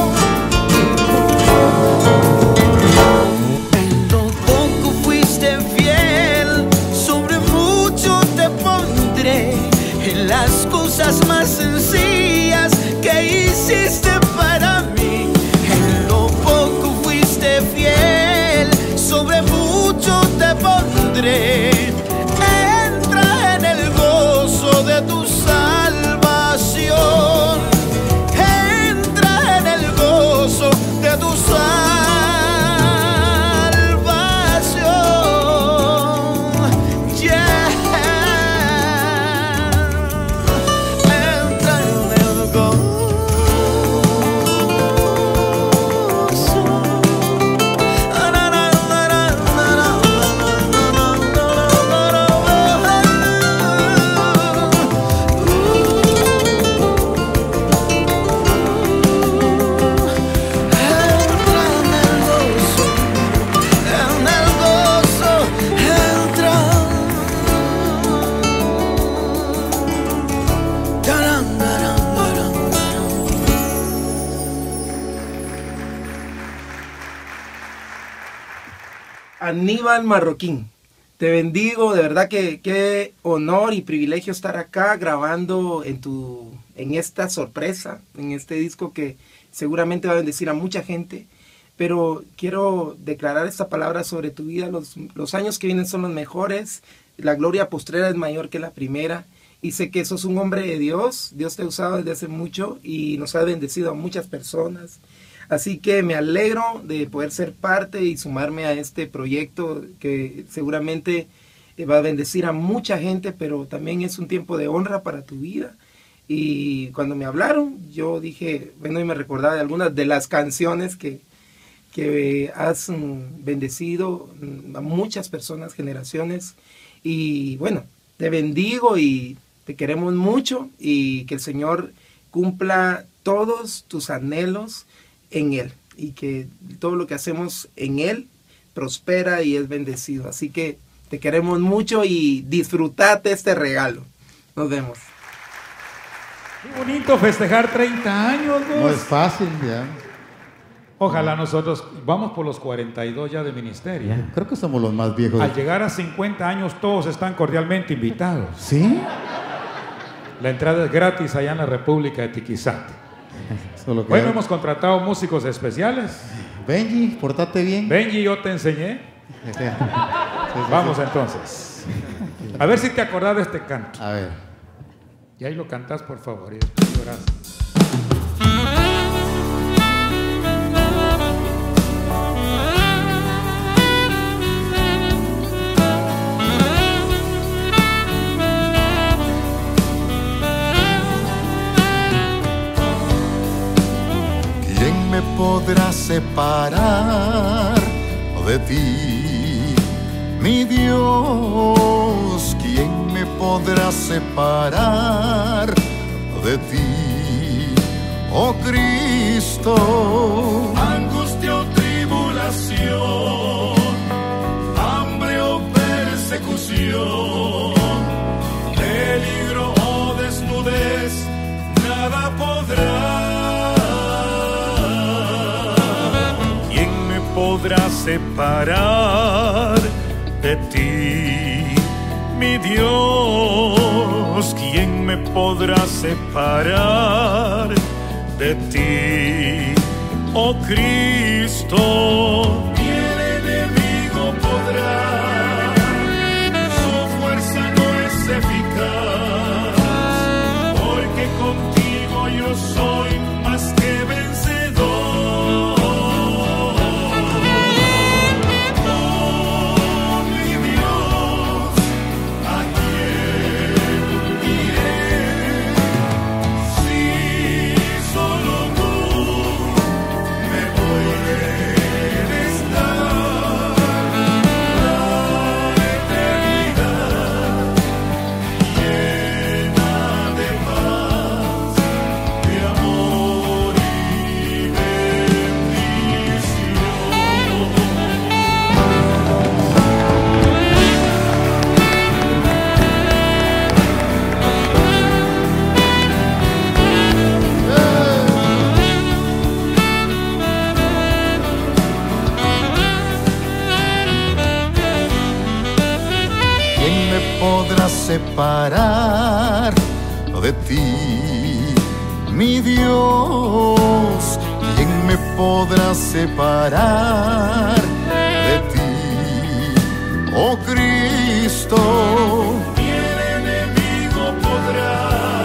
En lo poco fuiste fiel, sobre mucho te pondré, en las cosas más sencillas que hiciste para mí. En lo poco fuiste fiel, sobre mucho te pondré. Entra en el gozo de tu salvación. Entra en el gozo de tu salvación. Yeah. Entra en el gozo. Aníbal Marroquín, te bendigo, de verdad que qué honor y privilegio estar acá grabando en tu, en esta sorpresa, en este disco que seguramente va a bendecir a mucha gente, pero quiero declarar esta palabra sobre tu vida. Los, los años que vienen son los mejores, la gloria postrera es mayor que la primera, y sé que sos un hombre de Dios. Dios te ha usado desde hace mucho y nos ha bendecido a muchas personas. Así que me alegro de poder ser parte y sumarme a este proyecto que seguramente va a bendecir a mucha gente, pero también es un tiempo de honra para tu vida. Y cuando me hablaron, yo dije, bueno, y me recordaba de algunas de las canciones que, que has bendecido a muchas personas, generaciones. Y bueno, te bendigo y te queremos mucho, y que el Señor cumpla todos tus anhelos en Él, y que todo lo que hacemos en Él prospera y es bendecido. Así que te queremos mucho y disfrutate este regalo. Nos vemos. Qué bonito festejar treinta años, ¿no? No es fácil, ya. Ojalá nosotros vamos por los cuarenta y dos ya de ministerio. Ya, creo que somos los más viejos. Al llegar a cincuenta años todos están cordialmente invitados. ¿Sí? La entrada es gratis allá en la República de Tiquizate. Bueno, hemos contratado músicos especiales. Benji, portate bien. Benji, yo te enseñé. Vamos entonces. A ver si te acordás de este canto. A ver. Y ahí lo cantás, por favor, y después llorás. ¿Quién me podrá separar de ti, mi Dios? ¿Quién me podrá separar de ti, oh Cristo? Angustia o tribulación, hambre o persecución, peligro o desnudez, nada podrá. ¿Quién me podrá separar de ti, mi Dios? ¿Quién me podrá separar de ti, oh Cristo? Ni el enemigo podrá, su fuerza no es eficaz, porque contigo yo soy más que vencedor. Oh, mi Dios, ¿a quién iré? Si solo tú me puedes dar la eternidad llena de paz, de amor y ¿Quién me podrá separar de ti, mi Dios? ¿Quién me podrá separar de ti, oh Cristo? Ni el enemigo podrá,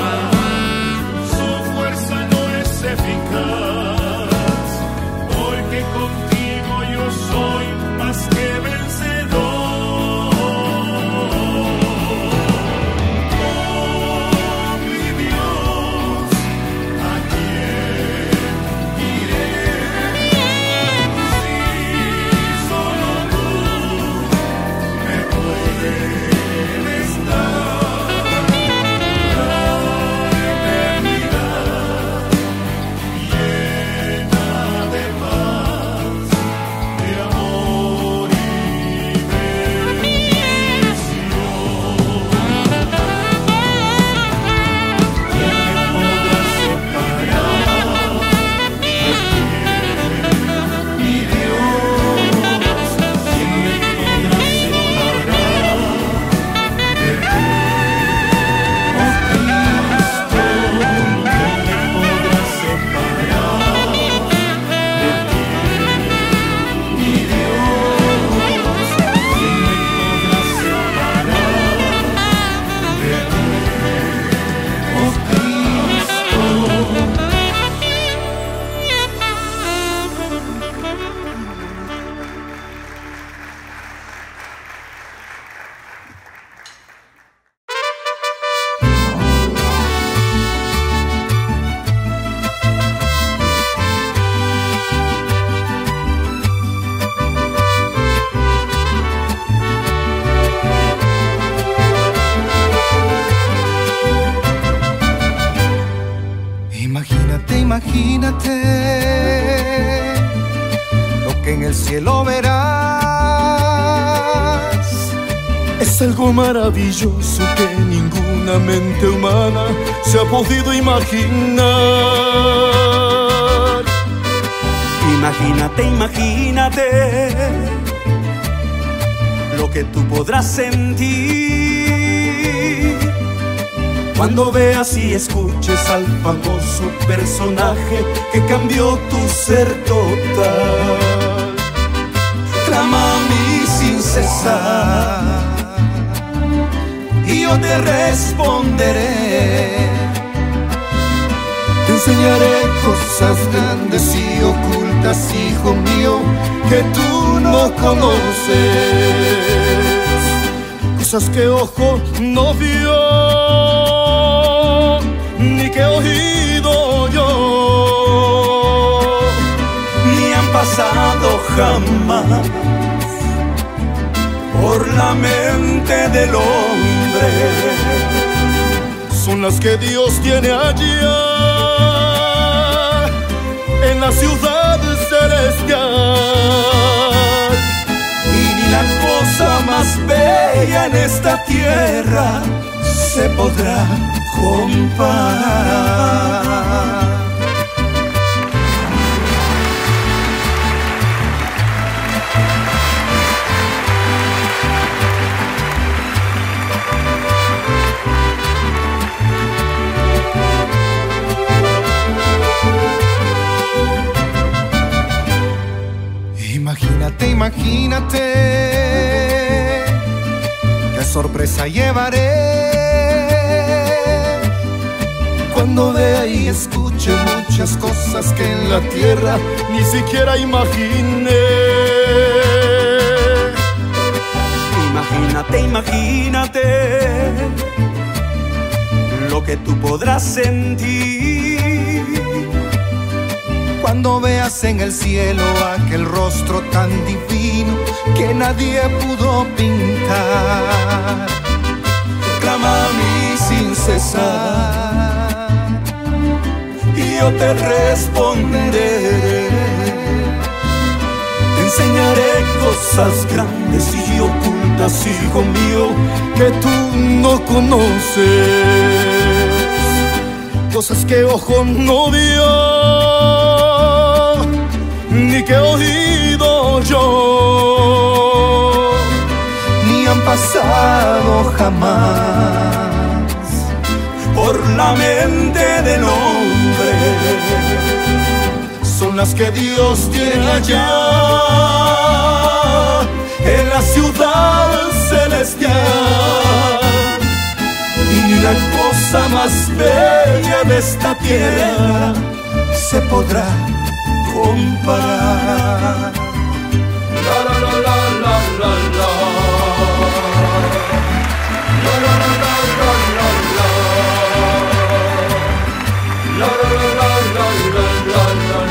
su fuerza no es eficaz, porque contigo yo soy más que vencedor. Oh, mi Dios, ¿a quién iré? Si solo tú me puedes dar la eternidad llena de paz, de amor y Imagínate, imagínate lo que en el cielo verás. es algo maravilloso que ninguna mente humana se ha podido imaginar. Imagínate, imagínate lo que tú podrás sentir cuando veas y escuches al famoso personaje que cambió tu ser total. clama a mí sin cesar y yo te responderé. Te enseñaré cosas grandes y ocultas, hijo mío, que tú no conoces. Cosas que ojo no vio, ni que oído yo, ni han pasado jamás por la mente del hombre. Son las que Dios tiene allá en la ciudad celestial. Y ni la cosa más bella en esta tierra se podrá comparar. Imagínate, imagínate qué sorpresa llevaré cuando vea y escuche muchas cosas que en la tierra ni siquiera imaginé. Imagínate, imagínate lo que tú podrás sentir cuando veas en el cielo aquel rostro tan divino que nadie pudo pintar. Clama a mí sin cesar y yo te responderé. Te enseñaré cosas grandes y ocultas, hijo mío, que tú no conoces. Cosas que ojo no vio, ni que he oído yo, ni han pasado jamás por la mente del hombre. Son las que Dios tiene allá en la ciudad celestial. Y la cosa más bella de esta tierra se podrá comparar. La la la la la la la. La la la la la la la. La la la la la la la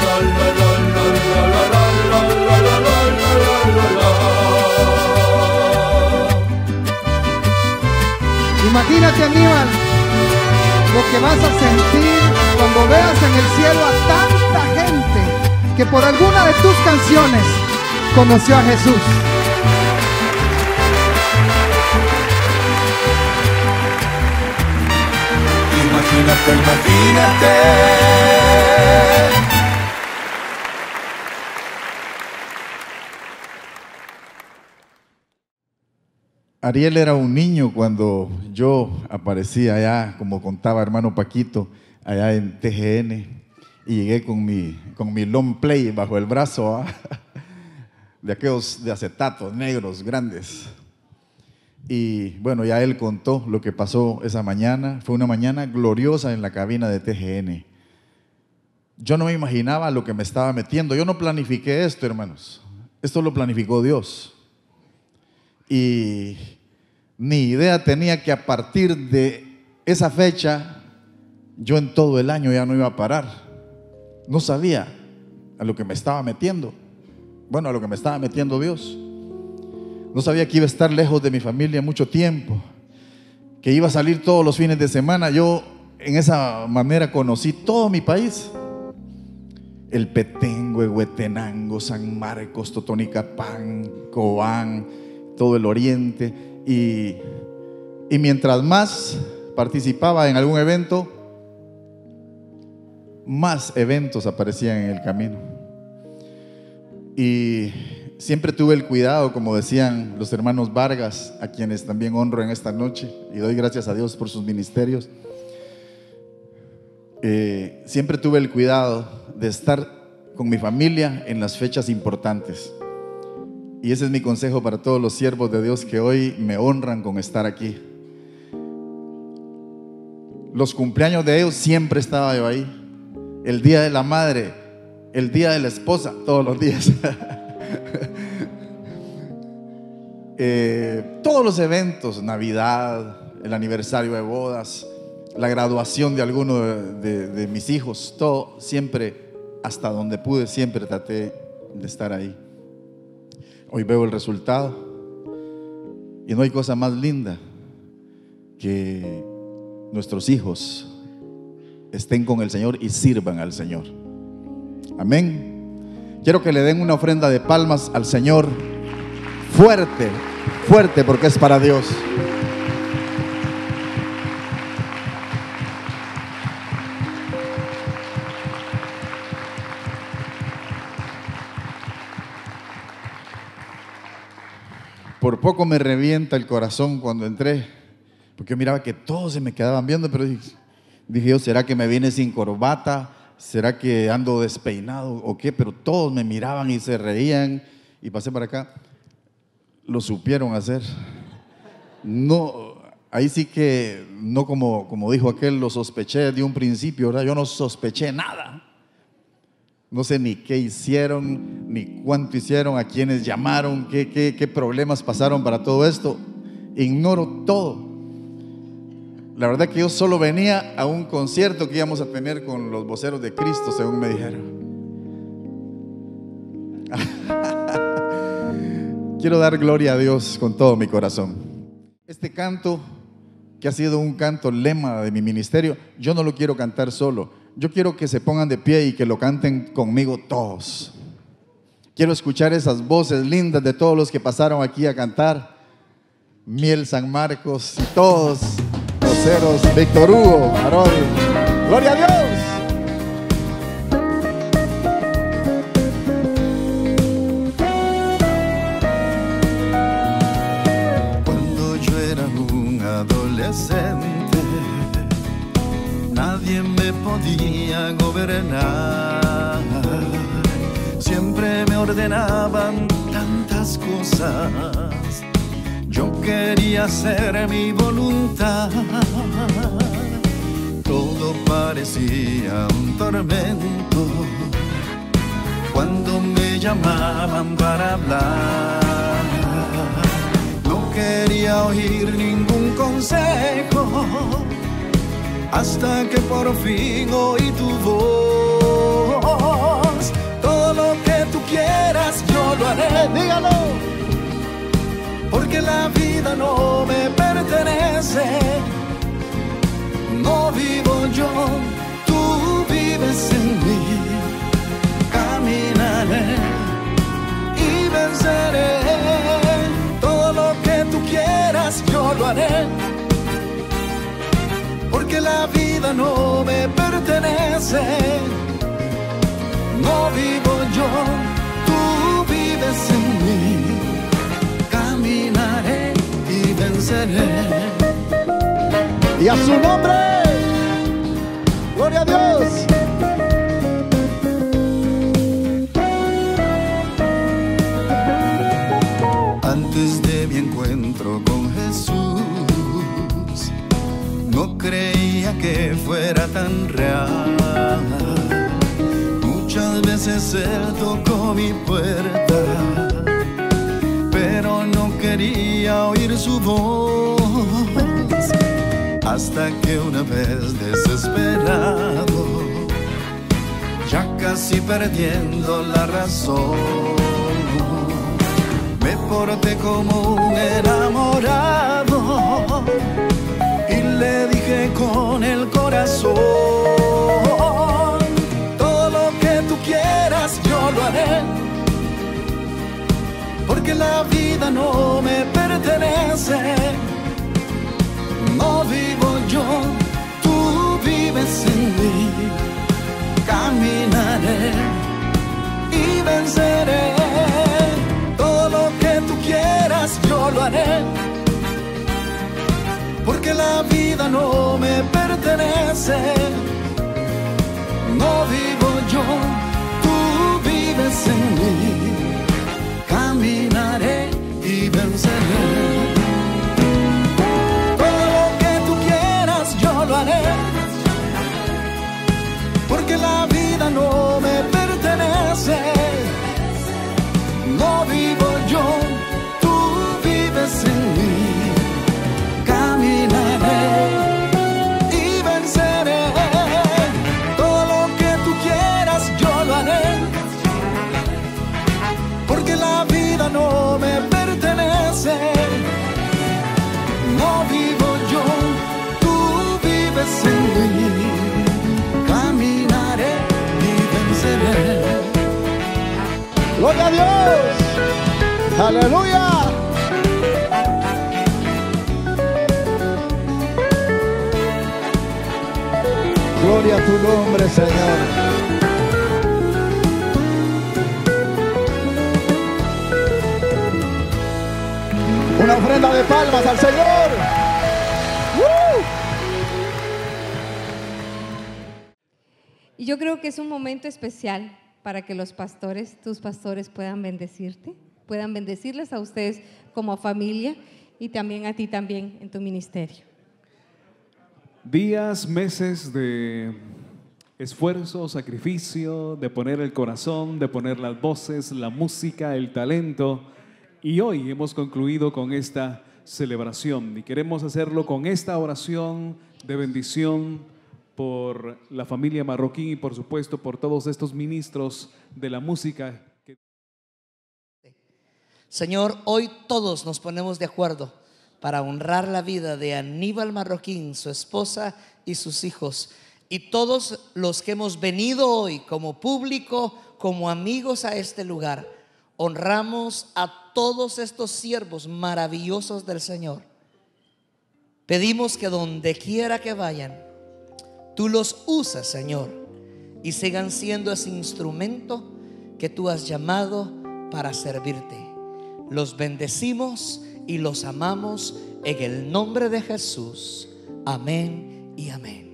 Imagínate, Aníbal, lo que vas a sentir cuando veas en el cielo a tanta gente que por alguna de tus canciones conoció a Jesús. Imagínate, imagínate. Ariel era un niño cuando yo aparecí allá, como contaba hermano Paquito, allá en T G N, y llegué con mi, con mi long play bajo el brazo, ¿eh? de aquellos de acetatos negros grandes. Y bueno, ya él contó lo que pasó esa mañana. Fue una mañana gloriosa en la cabina de T G N. Yo no me imaginaba lo que me estaba metiendo. Yo no planifiqué esto, hermanos. Esto lo planificó Dios. Y ni idea tenía que a partir de esa fecha, yo en todo el año ya no iba a parar. No sabía a lo que me estaba metiendo. Bueno, a lo que me estaba metiendo Dios. No sabía que iba a estar lejos de mi familia mucho tiempo, que iba a salir todos los fines de semana. Yo en esa manera conocí todo mi país. El Petengo, Huetenango, San Marcos, Totonicapán, Cobán, todo el oriente. Y, y mientras más participaba en algún evento, más eventos aparecían en el camino. Y siempre tuve el cuidado, como decían los hermanos Vargas, a quienes también honro en esta noche y doy gracias a Dios por sus ministerios. Eh, siempre tuve el cuidado de estar con mi familia en las fechas importantes. Y ese es mi consejo para todos los siervos de Dios que hoy me honran con estar aquí. Los cumpleaños de ellos siempre estaba yo ahí. El día de la madre, el día de la esposa, todos los días. eh, todos los eventos, Navidad, el aniversario de bodas, la graduación de alguno de, de, de mis hijos, todo, siempre, hasta donde pude, siempre traté de estar ahí. Hoy veo el resultado y no hay cosa más linda que nuestros hijos estén con el Señor y sirvan al Señor. Amén. Quiero que le den una ofrenda de palmas al Señor, fuerte, fuerte, porque es para Dios. Por poco me revienta el corazón cuando entré, porque yo miraba que todos se me quedaban viendo, pero dije, dije yo, ¿será que me vine sin corbata? ¿Será que ando despeinado o qué? Pero todos me miraban y se reían, y pasé para acá. Lo supieron hacer. No, ahí sí que, no como, como dijo aquel, lo sospeché de un principio, ¿verdad? Yo no sospeché nada. No sé ni qué hicieron, ni cuánto hicieron, a quiénes llamaron, qué, qué, qué problemas pasaron para todo esto. Ignoro todo. La verdad que yo solo venía a un concierto que íbamos a tener con los voceros de Cristo, según me dijeron. Quiero dar gloria a Dios con todo mi corazón. Este canto, que ha sido un canto lema de mi ministerio, yo no lo quiero cantar solo. Yo quiero que se pongan de pie y que lo canten conmigo todos. Quiero escuchar esas voces lindas de todos los que pasaron aquí a cantar. Miel San Marcos y todos voceros, Víctor Hugo, Marol. ¡Gloria a Dios! Cuando yo era un adolescente, nadie me podía gobernar. Siempre me ordenaban tantas cosas. Yo quería hacer mi voluntad. Todo parecía un tormento cuando me llamaban para hablar. No quería oír ningún consejo hasta que por fin oí tu voz. Todo lo que tú quieras yo lo haré, dígalo, porque la vida no me pertenece. No vivo yo, tú vives en mí. Caminaré y venceré. Todo lo que tú quieras yo lo haré, porque la vida no me pertenece. No vivo yo, tú vives en mí. Caminaré y venceré. Y a su nombre, gloria a Dios. Antes de mi encuentro con Jesús, no creía que fuera tan real. Muchas veces Él tocó mi puerta, pero no quería oír su voz. Hasta que una vez desesperado, ya casi perdiendo la razón, me porté como un enamorado y le dije con el corazón: todo lo que tú quieras yo lo haré, porque la vida no me pertenece. No vivo yo, tú vives en mí. Caminaré y venceré. Todo lo que tú quieras yo lo haré, porque la vida no me pertenece. No vivo yo, tú vives en mí. Caminaré Gloria a Dios. Aleluya. Gloria a tu nombre, Señor. Una ofrenda de palmas al Señor. ¡Uh! Y yo creo que es un momento especial para que los pastores, tus pastores, puedan bendecirte, puedan bendecirles a ustedes como familia y también a ti también en tu ministerio. Días, meses de esfuerzo, sacrificio, de poner el corazón, de poner las voces, la música, el talento. Y hoy hemos concluido con esta celebración y queremos hacerlo con esta oración de bendición por la familia Marroquín y por supuesto por todos estos ministros de la música. Señor, hoy todos nos ponemos de acuerdo para honrar la vida de Aníbal Marroquín, su esposa y sus hijos, y todos los que hemos venido hoy como público, como amigos a este lugar. Honramos a todos estos siervos maravillosos del Señor. Pedimos que donde quiera que vayan, tú los usas, Señor, y sigan siendo ese instrumento que tú has llamado para servirte. Los bendecimos y los amamos en el nombre de Jesús. Amén y amén.